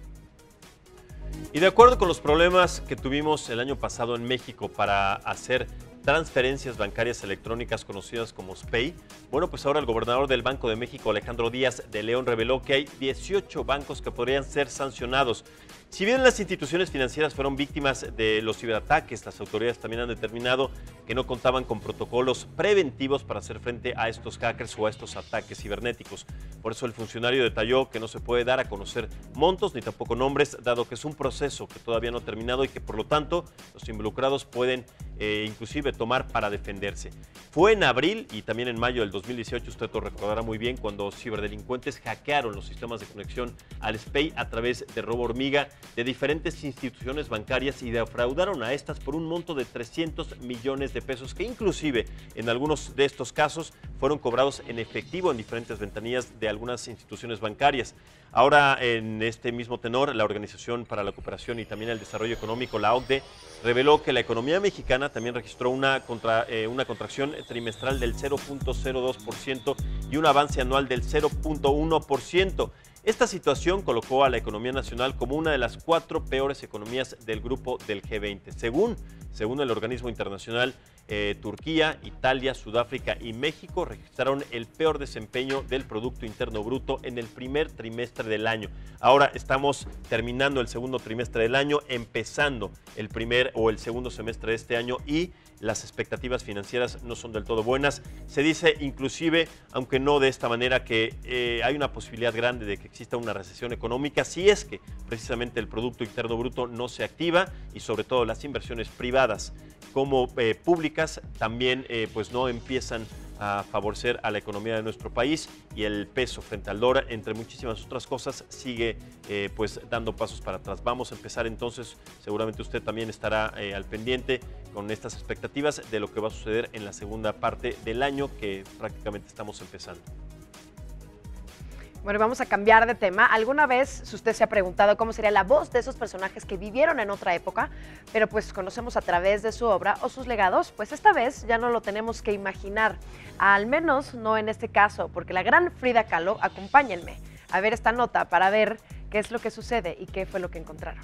Y de acuerdo con los problemas que tuvimos el año pasado en México para hacer transferencias bancarias electrónicas conocidas como SPEI, bueno, pues ahora el gobernador del Banco de México, Alejandro Díaz de León, reveló que hay 18 bancos que podrían ser sancionados. Si bien las instituciones financieras fueron víctimas de los ciberataques, las autoridades también han determinado que no contaban con protocolos preventivos para hacer frente a estos hackers o a estos ataques cibernéticos. Por eso el funcionario detalló que no se puede dar a conocer montos ni tampoco nombres, dado que es un proceso que todavía no ha terminado y que por lo tanto los involucrados pueden inclusive tomar para defenderse. Fue en abril y también en mayo del 2018, usted lo recordará muy bien, cuando ciberdelincuentes hackearon los sistemas de conexión al SPEI a través de robo hormiga de diferentes instituciones bancarias y defraudaron a estas por un monto de 300 millones de pesos, que inclusive en algunos de estos casos fueron cobrados en efectivo en diferentes ventanillas de algunas instituciones bancarias. Ahora, en este mismo tenor, la Organización para la Cooperación y también el Desarrollo Económico, la OCDE, reveló que la economía mexicana también registró una contracción trimestral del 0.02% y un avance anual del 0.1%. Esta situación colocó a la economía nacional como una de las 4 peores economías del grupo del G20. Según el organismo internacional, Turquía, Italia, Sudáfrica y México registraron el peor desempeño del Producto Interno Bruto en el primer trimestre del año. Ahora estamos terminando el segundo trimestre del año, empezando el primer o el segundo semestre de este año y las expectativas financieras no son del todo buenas. Se dice inclusive, aunque no de esta manera, que hay una posibilidad grande de que exista una recesión económica si es que precisamente el Producto Interno Bruto no se activa y sobre todo las inversiones privadas como públicas también pues no empiezan a favorecer a la economía de nuestro país, y el peso frente al dólar, entre muchísimas otras cosas, sigue pues dando pasos para atrás. Vamos a empezar entonces, seguramente usted también estará al pendiente con estas expectativas de lo que va a suceder en la segunda parte del año que prácticamente estamos empezando. Bueno, vamos a cambiar de tema. ¿Alguna vez usted se ha preguntado cómo sería la voz de esos personajes que vivieron en otra época, pero pues conocemos a través de su obra o sus legados? Pues esta vez ya no lo tenemos que imaginar, al menos no en este caso, porque la gran Frida Kahlo, acompáñenme a ver esta nota para ver qué es lo que sucede y qué fue lo que encontraron.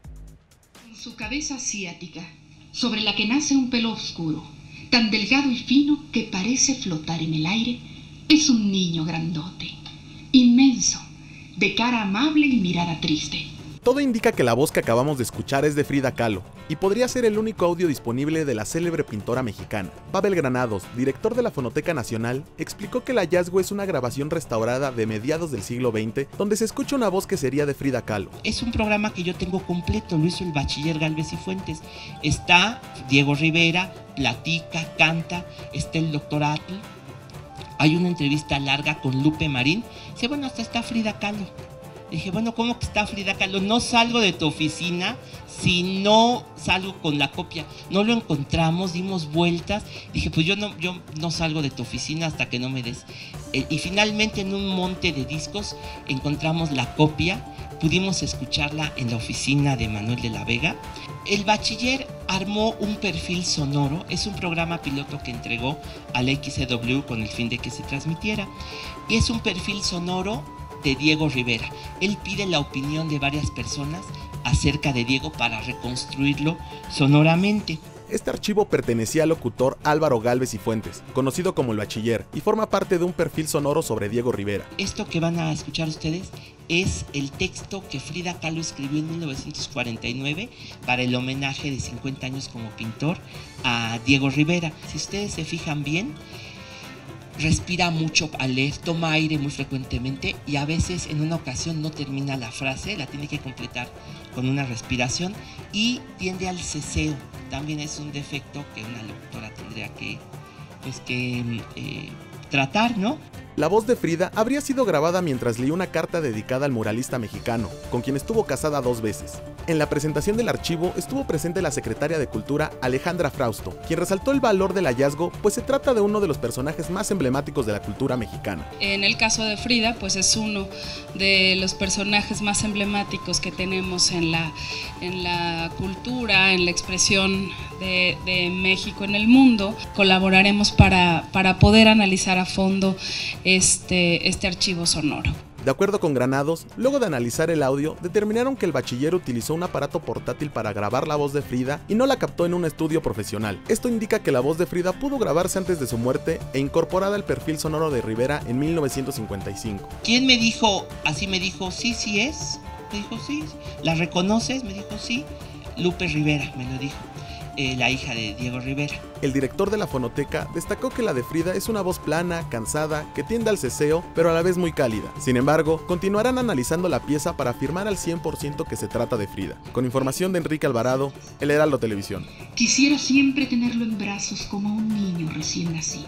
En su cabeza asiática, sobre la que nace un pelo oscuro, tan delgado y fino que parece flotar en el aire, es un niño grandote, inmenso, de cara amable y mirada triste. Todo indica que la voz que acabamos de escuchar es de Frida Kahlo, y podría ser el único audio disponible de la célebre pintora mexicana. Pavel Granados, director de la Fonoteca Nacional, explicó que el hallazgo es una grabación restaurada de mediados del siglo XX, donde se escucha una voz que sería de Frida Kahlo. Es un programa que yo tengo completo, lo hizo el bachiller Gálvez y Fuentes. Está Diego Rivera, platica, canta, está el doctor Atl. Hay una entrevista larga con Lupe Marín. Dice, bueno, hasta está Frida Kahlo. Dije, bueno, ¿cómo que está Frida Kahlo? No salgo de tu oficina si no salgo con la copia. No lo encontramos, dimos vueltas. Dije, pues yo no salgo de tu oficina hasta que no me des. Y finalmente en un monte de discos encontramos la copia. Pudimos escucharla en la oficina de Manuel de la Vega. El bachiller armó un perfil sonoro. Es un programa piloto que entregó al XCW con el fin de que se transmitiera. Y es un perfil sonoro de Diego Rivera. Él pide la opinión de varias personas acerca de Diego para reconstruirlo sonoramente. Este archivo pertenecía al locutor Álvaro Gálvez y Fuentes, conocido como el Bachiller, y forma parte de un perfil sonoro sobre Diego Rivera. Esto que van a escuchar ustedes es el texto que Frida Kahlo escribió en 1949 para el homenaje de 50 años como pintor a Diego Rivera. Si ustedes se fijan bien, respira mucho al leer, toma aire muy frecuentemente y a veces en una ocasión no termina la frase, la tiene que completar con una respiración y tiende al ceseo. También es un defecto que una locutora tendría que tratar, ¿no? La voz de Frida habría sido grabada mientras leía una carta dedicada al muralista mexicano, con quien estuvo casada 2 veces. En la presentación del archivo estuvo presente la secretaria de Cultura Alejandra Frausto, quien resaltó el valor del hallazgo, pues se trata de uno de los personajes más emblemáticos de la cultura mexicana. En el caso de Frida, pues es uno de los personajes más emblemáticos que tenemos en la cultura, en la expresión de México en el mundo. Colaboraremos para poder analizar a fondo este archivo sonoro. De acuerdo con Granados, luego de analizar el audio, determinaron que el bachiller utilizó un aparato portátil para grabar la voz de Frida y no la captó en un estudio profesional. Esto indica que la voz de Frida pudo grabarse antes de su muerte e incorporada al perfil sonoro de Rivera en 1955. ¿Quién me dijo? Así me dijo, sí es. Me dijo, sí. ¿La reconoces? Me dijo, sí. Lupe Rivera me lo dijo. La hija de Diego Rivera. El director de la Fonoteca destacó que la de Frida es una voz plana, cansada, que tiende al ceseo, pero a la vez muy cálida. Sin embargo, continuarán analizando la pieza para afirmar al 100% que se trata de Frida. Con información de Enrique Alvarado, El Heraldo Televisión. Quisiera siempre tenerlo en brazos como un niño recién nacido.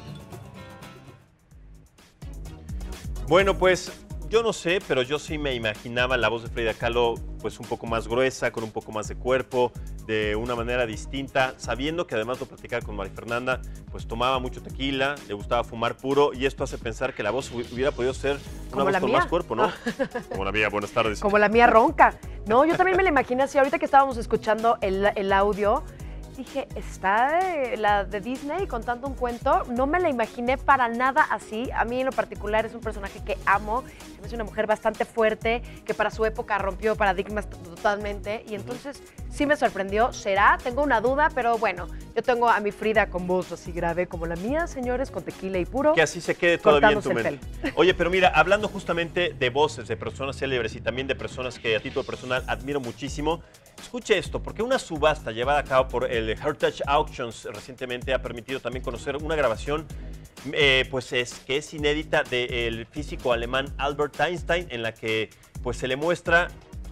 Bueno, pues yo no sé, pero yo sí me imaginaba la voz de Frida Kahlo pues un poco más gruesa, con un poco más de cuerpo, de una manera distinta, sabiendo que además de platicar con María Fernanda, pues tomaba mucho tequila, le gustaba fumar puro, y esto hace pensar que la voz hubiera podido ser una voz con más cuerpo, ¿no? Como la mía, buenas tardes. Como la mía ronca. No, yo también me la imaginé así, ahorita que estábamos escuchando el audio, dije, ¿está la de Disney contando un cuento? No me la imaginé para nada así. A mí en lo particular es un personaje que amo. Es una mujer bastante fuerte, que para su época rompió paradigmas totalmente. Y entonces sí me sorprendió. ¿Será? Tengo una duda, pero bueno, yo tengo a mi Frida con voz así grave como la mía, señores, con tequila y puro. Que así se quede todavía en tu mente. Oye, pero mira, hablando justamente de voces, de personas célebres y también de personas que a título personal admiro muchísimo, escuche esto, porque una subasta llevada a cabo por el Heritage Auctions recientemente ha permitido también conocer una grabación que es inédita del físico alemán Albert Einstein, en la que pues se le muestra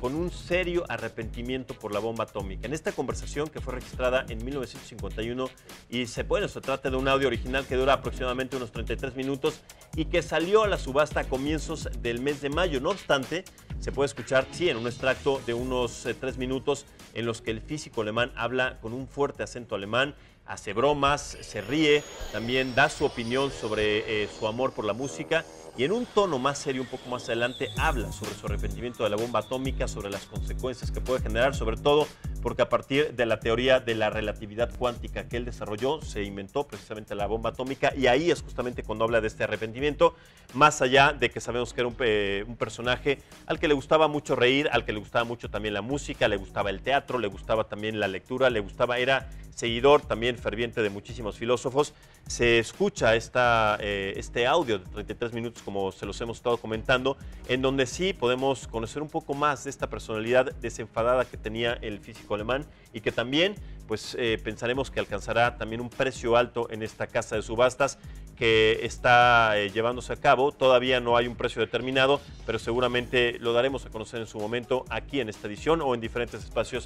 con un serio arrepentimiento por la bomba atómica. En esta conversación, que fue registrada en 1951, y se trata de un audio original que dura aproximadamente unos 33 minutos y que salió a la subasta a comienzos del mes de mayo. No obstante, se puede escuchar, sí, en un extracto de unos 3 minutos en los que el físico alemán habla con un fuerte acento alemán, hace bromas, se ríe, también da su opinión sobre su amor por la música, y en un tono más serio, un poco más adelante, habla sobre su arrepentimiento de la bomba atómica, sobre las consecuencias que puede generar, sobre todo porque a partir de la teoría de la relatividad cuántica que él desarrolló, se inventó precisamente la bomba atómica, y ahí es justamente cuando habla de este arrepentimiento, más allá de que sabemos que era un personaje al que le gustaba mucho reír, al que le gustaba mucho también la música, le gustaba el teatro, le gustaba también la lectura, era seguidor también ferviente de muchísimos filósofos. Se escucha este audio de 33 minutos, como se los hemos estado comentando, en donde sí podemos conocer un poco más de esta personalidad desenfadada que tenía el físico alemán, y que también pues pensaremos que alcanzará también un precio alto en esta casa de subastas que está llevándose a cabo. Todavía no hay un precio determinado, pero seguramente lo daremos a conocer en su momento aquí en esta edición o en diferentes espacios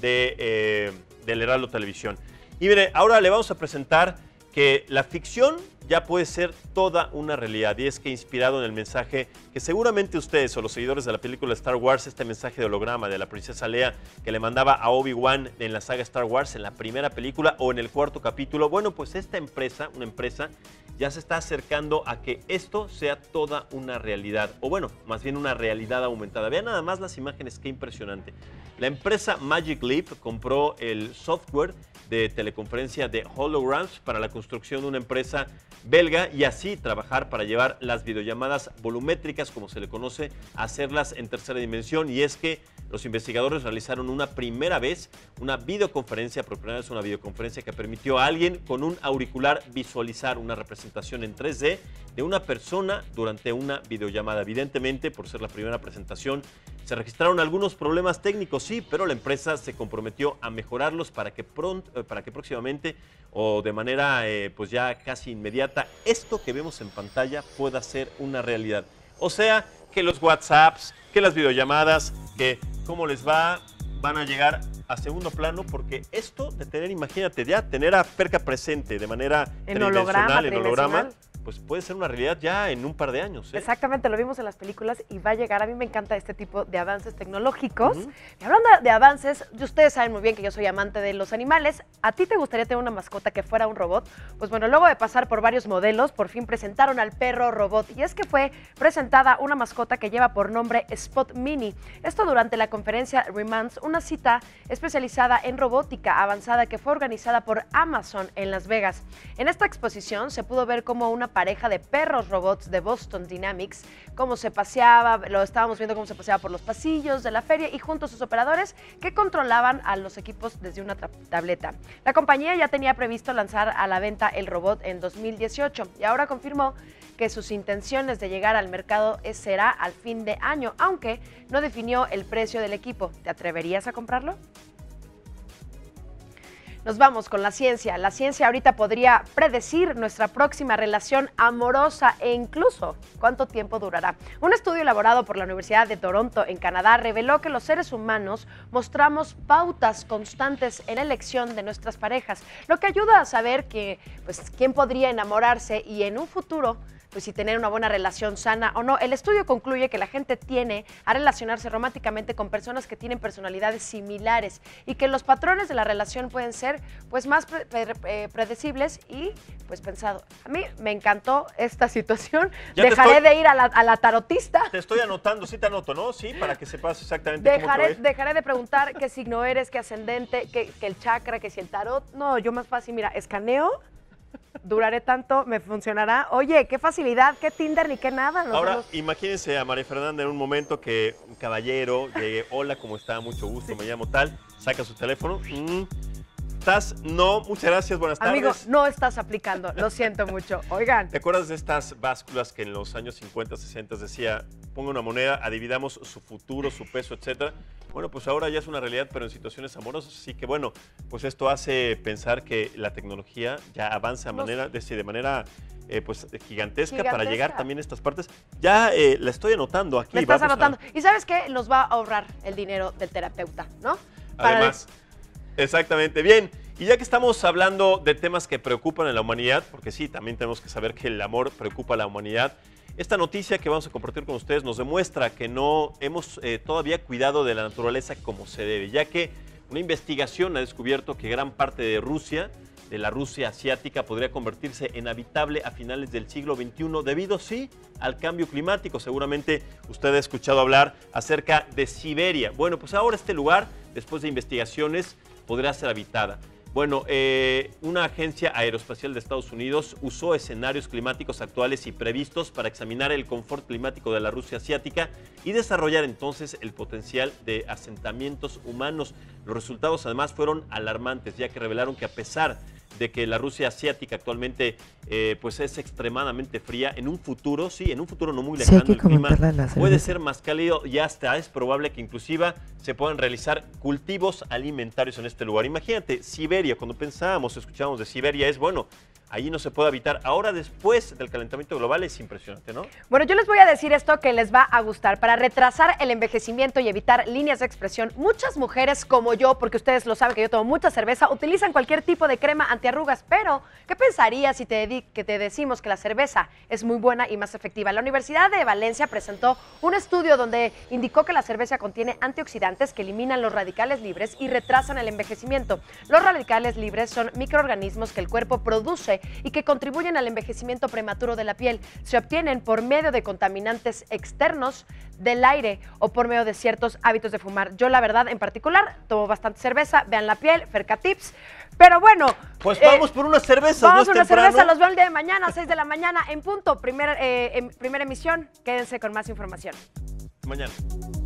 del Heraldo Televisión. Y mire, ahora le vamos a presentar que la ficción ya puede ser toda una realidad, y es que, inspirado en el mensaje que seguramente ustedes o los seguidores de la película Star Wars, este mensaje de holograma de la princesa Leia que le mandaba a Obi-Wan en la saga Star Wars, en la primera película o en el 4º capítulo, bueno, pues esta empresa, una empresa, ya se está acercando a que esto sea toda una realidad, o bueno, más bien una realidad aumentada. Vean nada más las imágenes, qué impresionante. La empresa Magic Leap compró el software de teleconferencia de Holograms para la construcción de una empresa belga, y así trabajar para llevar las videollamadas volumétricas, como se le conoce, a hacerlas en tercera dimensión. Y es que los investigadores realizaron una primera vez una videoconferencia, por primera vez una videoconferencia que permitió a alguien con un auricular visualizar una representación en 3D de una persona durante una videollamada. Evidentemente, por ser la primera presentación, se registraron algunos problemas técnicos, sí, pero la empresa se comprometió a mejorarlos para que próximamente, o de manera pues ya casi inmediata, esto que vemos en pantalla pueda ser una realidad. O sea, que los WhatsApps, que las videollamadas, que cómo les va, van a llegar a segundo plano, porque esto de tener, imagínate, ya tener a Ferca presente de manera tridimensional, en holograma, pues puede ser una realidad ya en un par de años. Exactamente, lo vimos en las películas y va a llegar. A mí me encanta este tipo de avances tecnológicos. Y hablando de avances, ustedes saben muy bien que yo soy amante de los animales. ¿A ti te gustaría tener una mascota que fuera un robot? Pues bueno, luego de pasar por varios modelos, por fin presentaron al perro robot. Y es que fue presentada una mascota que lleva por nombre Spot Mini. Esto durante la conferencia Remans, una cita especializada en robótica avanzada que fue organizada por Amazon en Las Vegas. En esta exposición se pudo ver cómo una pareja de perros robots de Boston Dynamics, cómo se paseaba, lo estábamos viendo cómo se paseaba por los pasillos de la feria, y junto a sus operadores que controlaban a los equipos desde una tableta. La compañía ya tenía previsto lanzar a la venta el robot en 2018 y ahora confirmó que sus intenciones de llegar al mercado será al fin de año, aunque no definió el precio del equipo. ¿Te atreverías a comprarlo? Nos vamos con la ciencia. La ciencia ahorita podría predecir nuestra próxima relación amorosa e incluso cuánto tiempo durará. Un estudio elaborado por la Universidad de Toronto en Canadá reveló que los seres humanos mostramos pautas constantes en la elección de nuestras parejas, lo que ayuda a saber quién podría enamorarse y en un futuro pues si tener una buena relación sana o no. El estudio concluye que la gente tiende a relacionarse románticamente con personas que tienen personalidades similares y que los patrones de la relación pueden ser pues más predecibles y pues pensado. A mí me encantó esta situación. Dejaré de ir a la tarotista. Te estoy anotando, sí te anoto, ¿no? Sí, para que sepas exactamente cómo te va. Dejaré de preguntar qué signo eres, qué ascendente, que el chakra, que si el tarot. No, yo más fácil, mira, escaneo. Duraré tanto, me funcionará. Oye, qué facilidad, qué Tinder ni qué nada. Ahora, imagínense a María Fernanda en un momento que un caballero llegue, hola, ¿cómo está? Mucho gusto, me llamo tal, saca su teléfono. ¿Estás? No, muchas gracias, buenas tardes. Amigo, no estás aplicando, lo siento mucho. Oigan. ¿Te acuerdas de estas básculas que en los años 50, 60 decía, ponga una moneda, dividamos su futuro, su peso, etcétera? Bueno, pues ahora ya es una realidad, pero en situaciones amorosas. Así que bueno, pues esto hace pensar que la tecnología ya avanza de manera pues gigantesca para llegar también a estas partes. Ya la estoy anotando aquí. Me estás anotando. ¿Y sabes qué? Nos va a ahorrar el dinero del terapeuta, ¿no? Además, exactamente. Bien, y ya que estamos hablando de temas que preocupan a la humanidad, porque sí, también tenemos que saber que el amor preocupa a la humanidad, esta noticia que vamos a compartir con ustedes nos demuestra que no hemos todavía cuidado de la naturaleza como se debe, ya que una investigación ha descubierto que gran parte de Rusia, de la Rusia asiática, podría convertirse en habitable a finales del siglo XXI debido, sí, al cambio climático. Seguramente usted ha escuchado hablar acerca de Siberia. Bueno, pues ahora este lugar, después de investigaciones, podrá ser habitada. Bueno, una agencia aeroespacial de Estados Unidos usó escenarios climáticos actuales y previstos para examinar el confort climático de la Rusia asiática y desarrollar entonces el potencial de asentamientos humanos. Los resultados además fueron alarmantes, ya que revelaron que a pesar de que la Rusia asiática actualmente pues es extremadamente fría, en un futuro, sí, en un futuro no muy lejano, el clima puede ser más cálido y hasta es probable que inclusive se puedan realizar cultivos alimentarios en este lugar. Imagínate, Siberia, cuando pensábamos, escuchábamos de Siberia, es bueno, allí no se puede habitar. Ahora, después del calentamiento global, es impresionante, ¿no? Bueno, yo les voy a decir esto que les va a gustar. Para retrasar el envejecimiento y evitar líneas de expresión, muchas mujeres como yo, porque ustedes lo saben que yo tomo mucha cerveza, utilizan cualquier tipo de crema antiarrugas. Pero, ¿qué pensarías si te decimos que la cerveza es muy buena y más efectiva? La Universidad de Valencia presentó un estudio donde indicó que la cerveza contiene antioxidantes que eliminan los radicales libres y retrasan el envejecimiento. Los radicales libres son microorganismos que el cuerpo produce y que contribuyen al envejecimiento prematuro de la piel. Se obtienen por medio de contaminantes externos del aire o por medio de ciertos hábitos de fumar. Yo, la verdad, en particular, tomo bastante cerveza. Vean la piel, Ferca Tips. Pero bueno. Pues vamos por una cerveza. Vamos por una cerveza. Los veo el día de mañana, 6 de la mañana, en punto. Primera emisión. Quédense con más información. Mañana.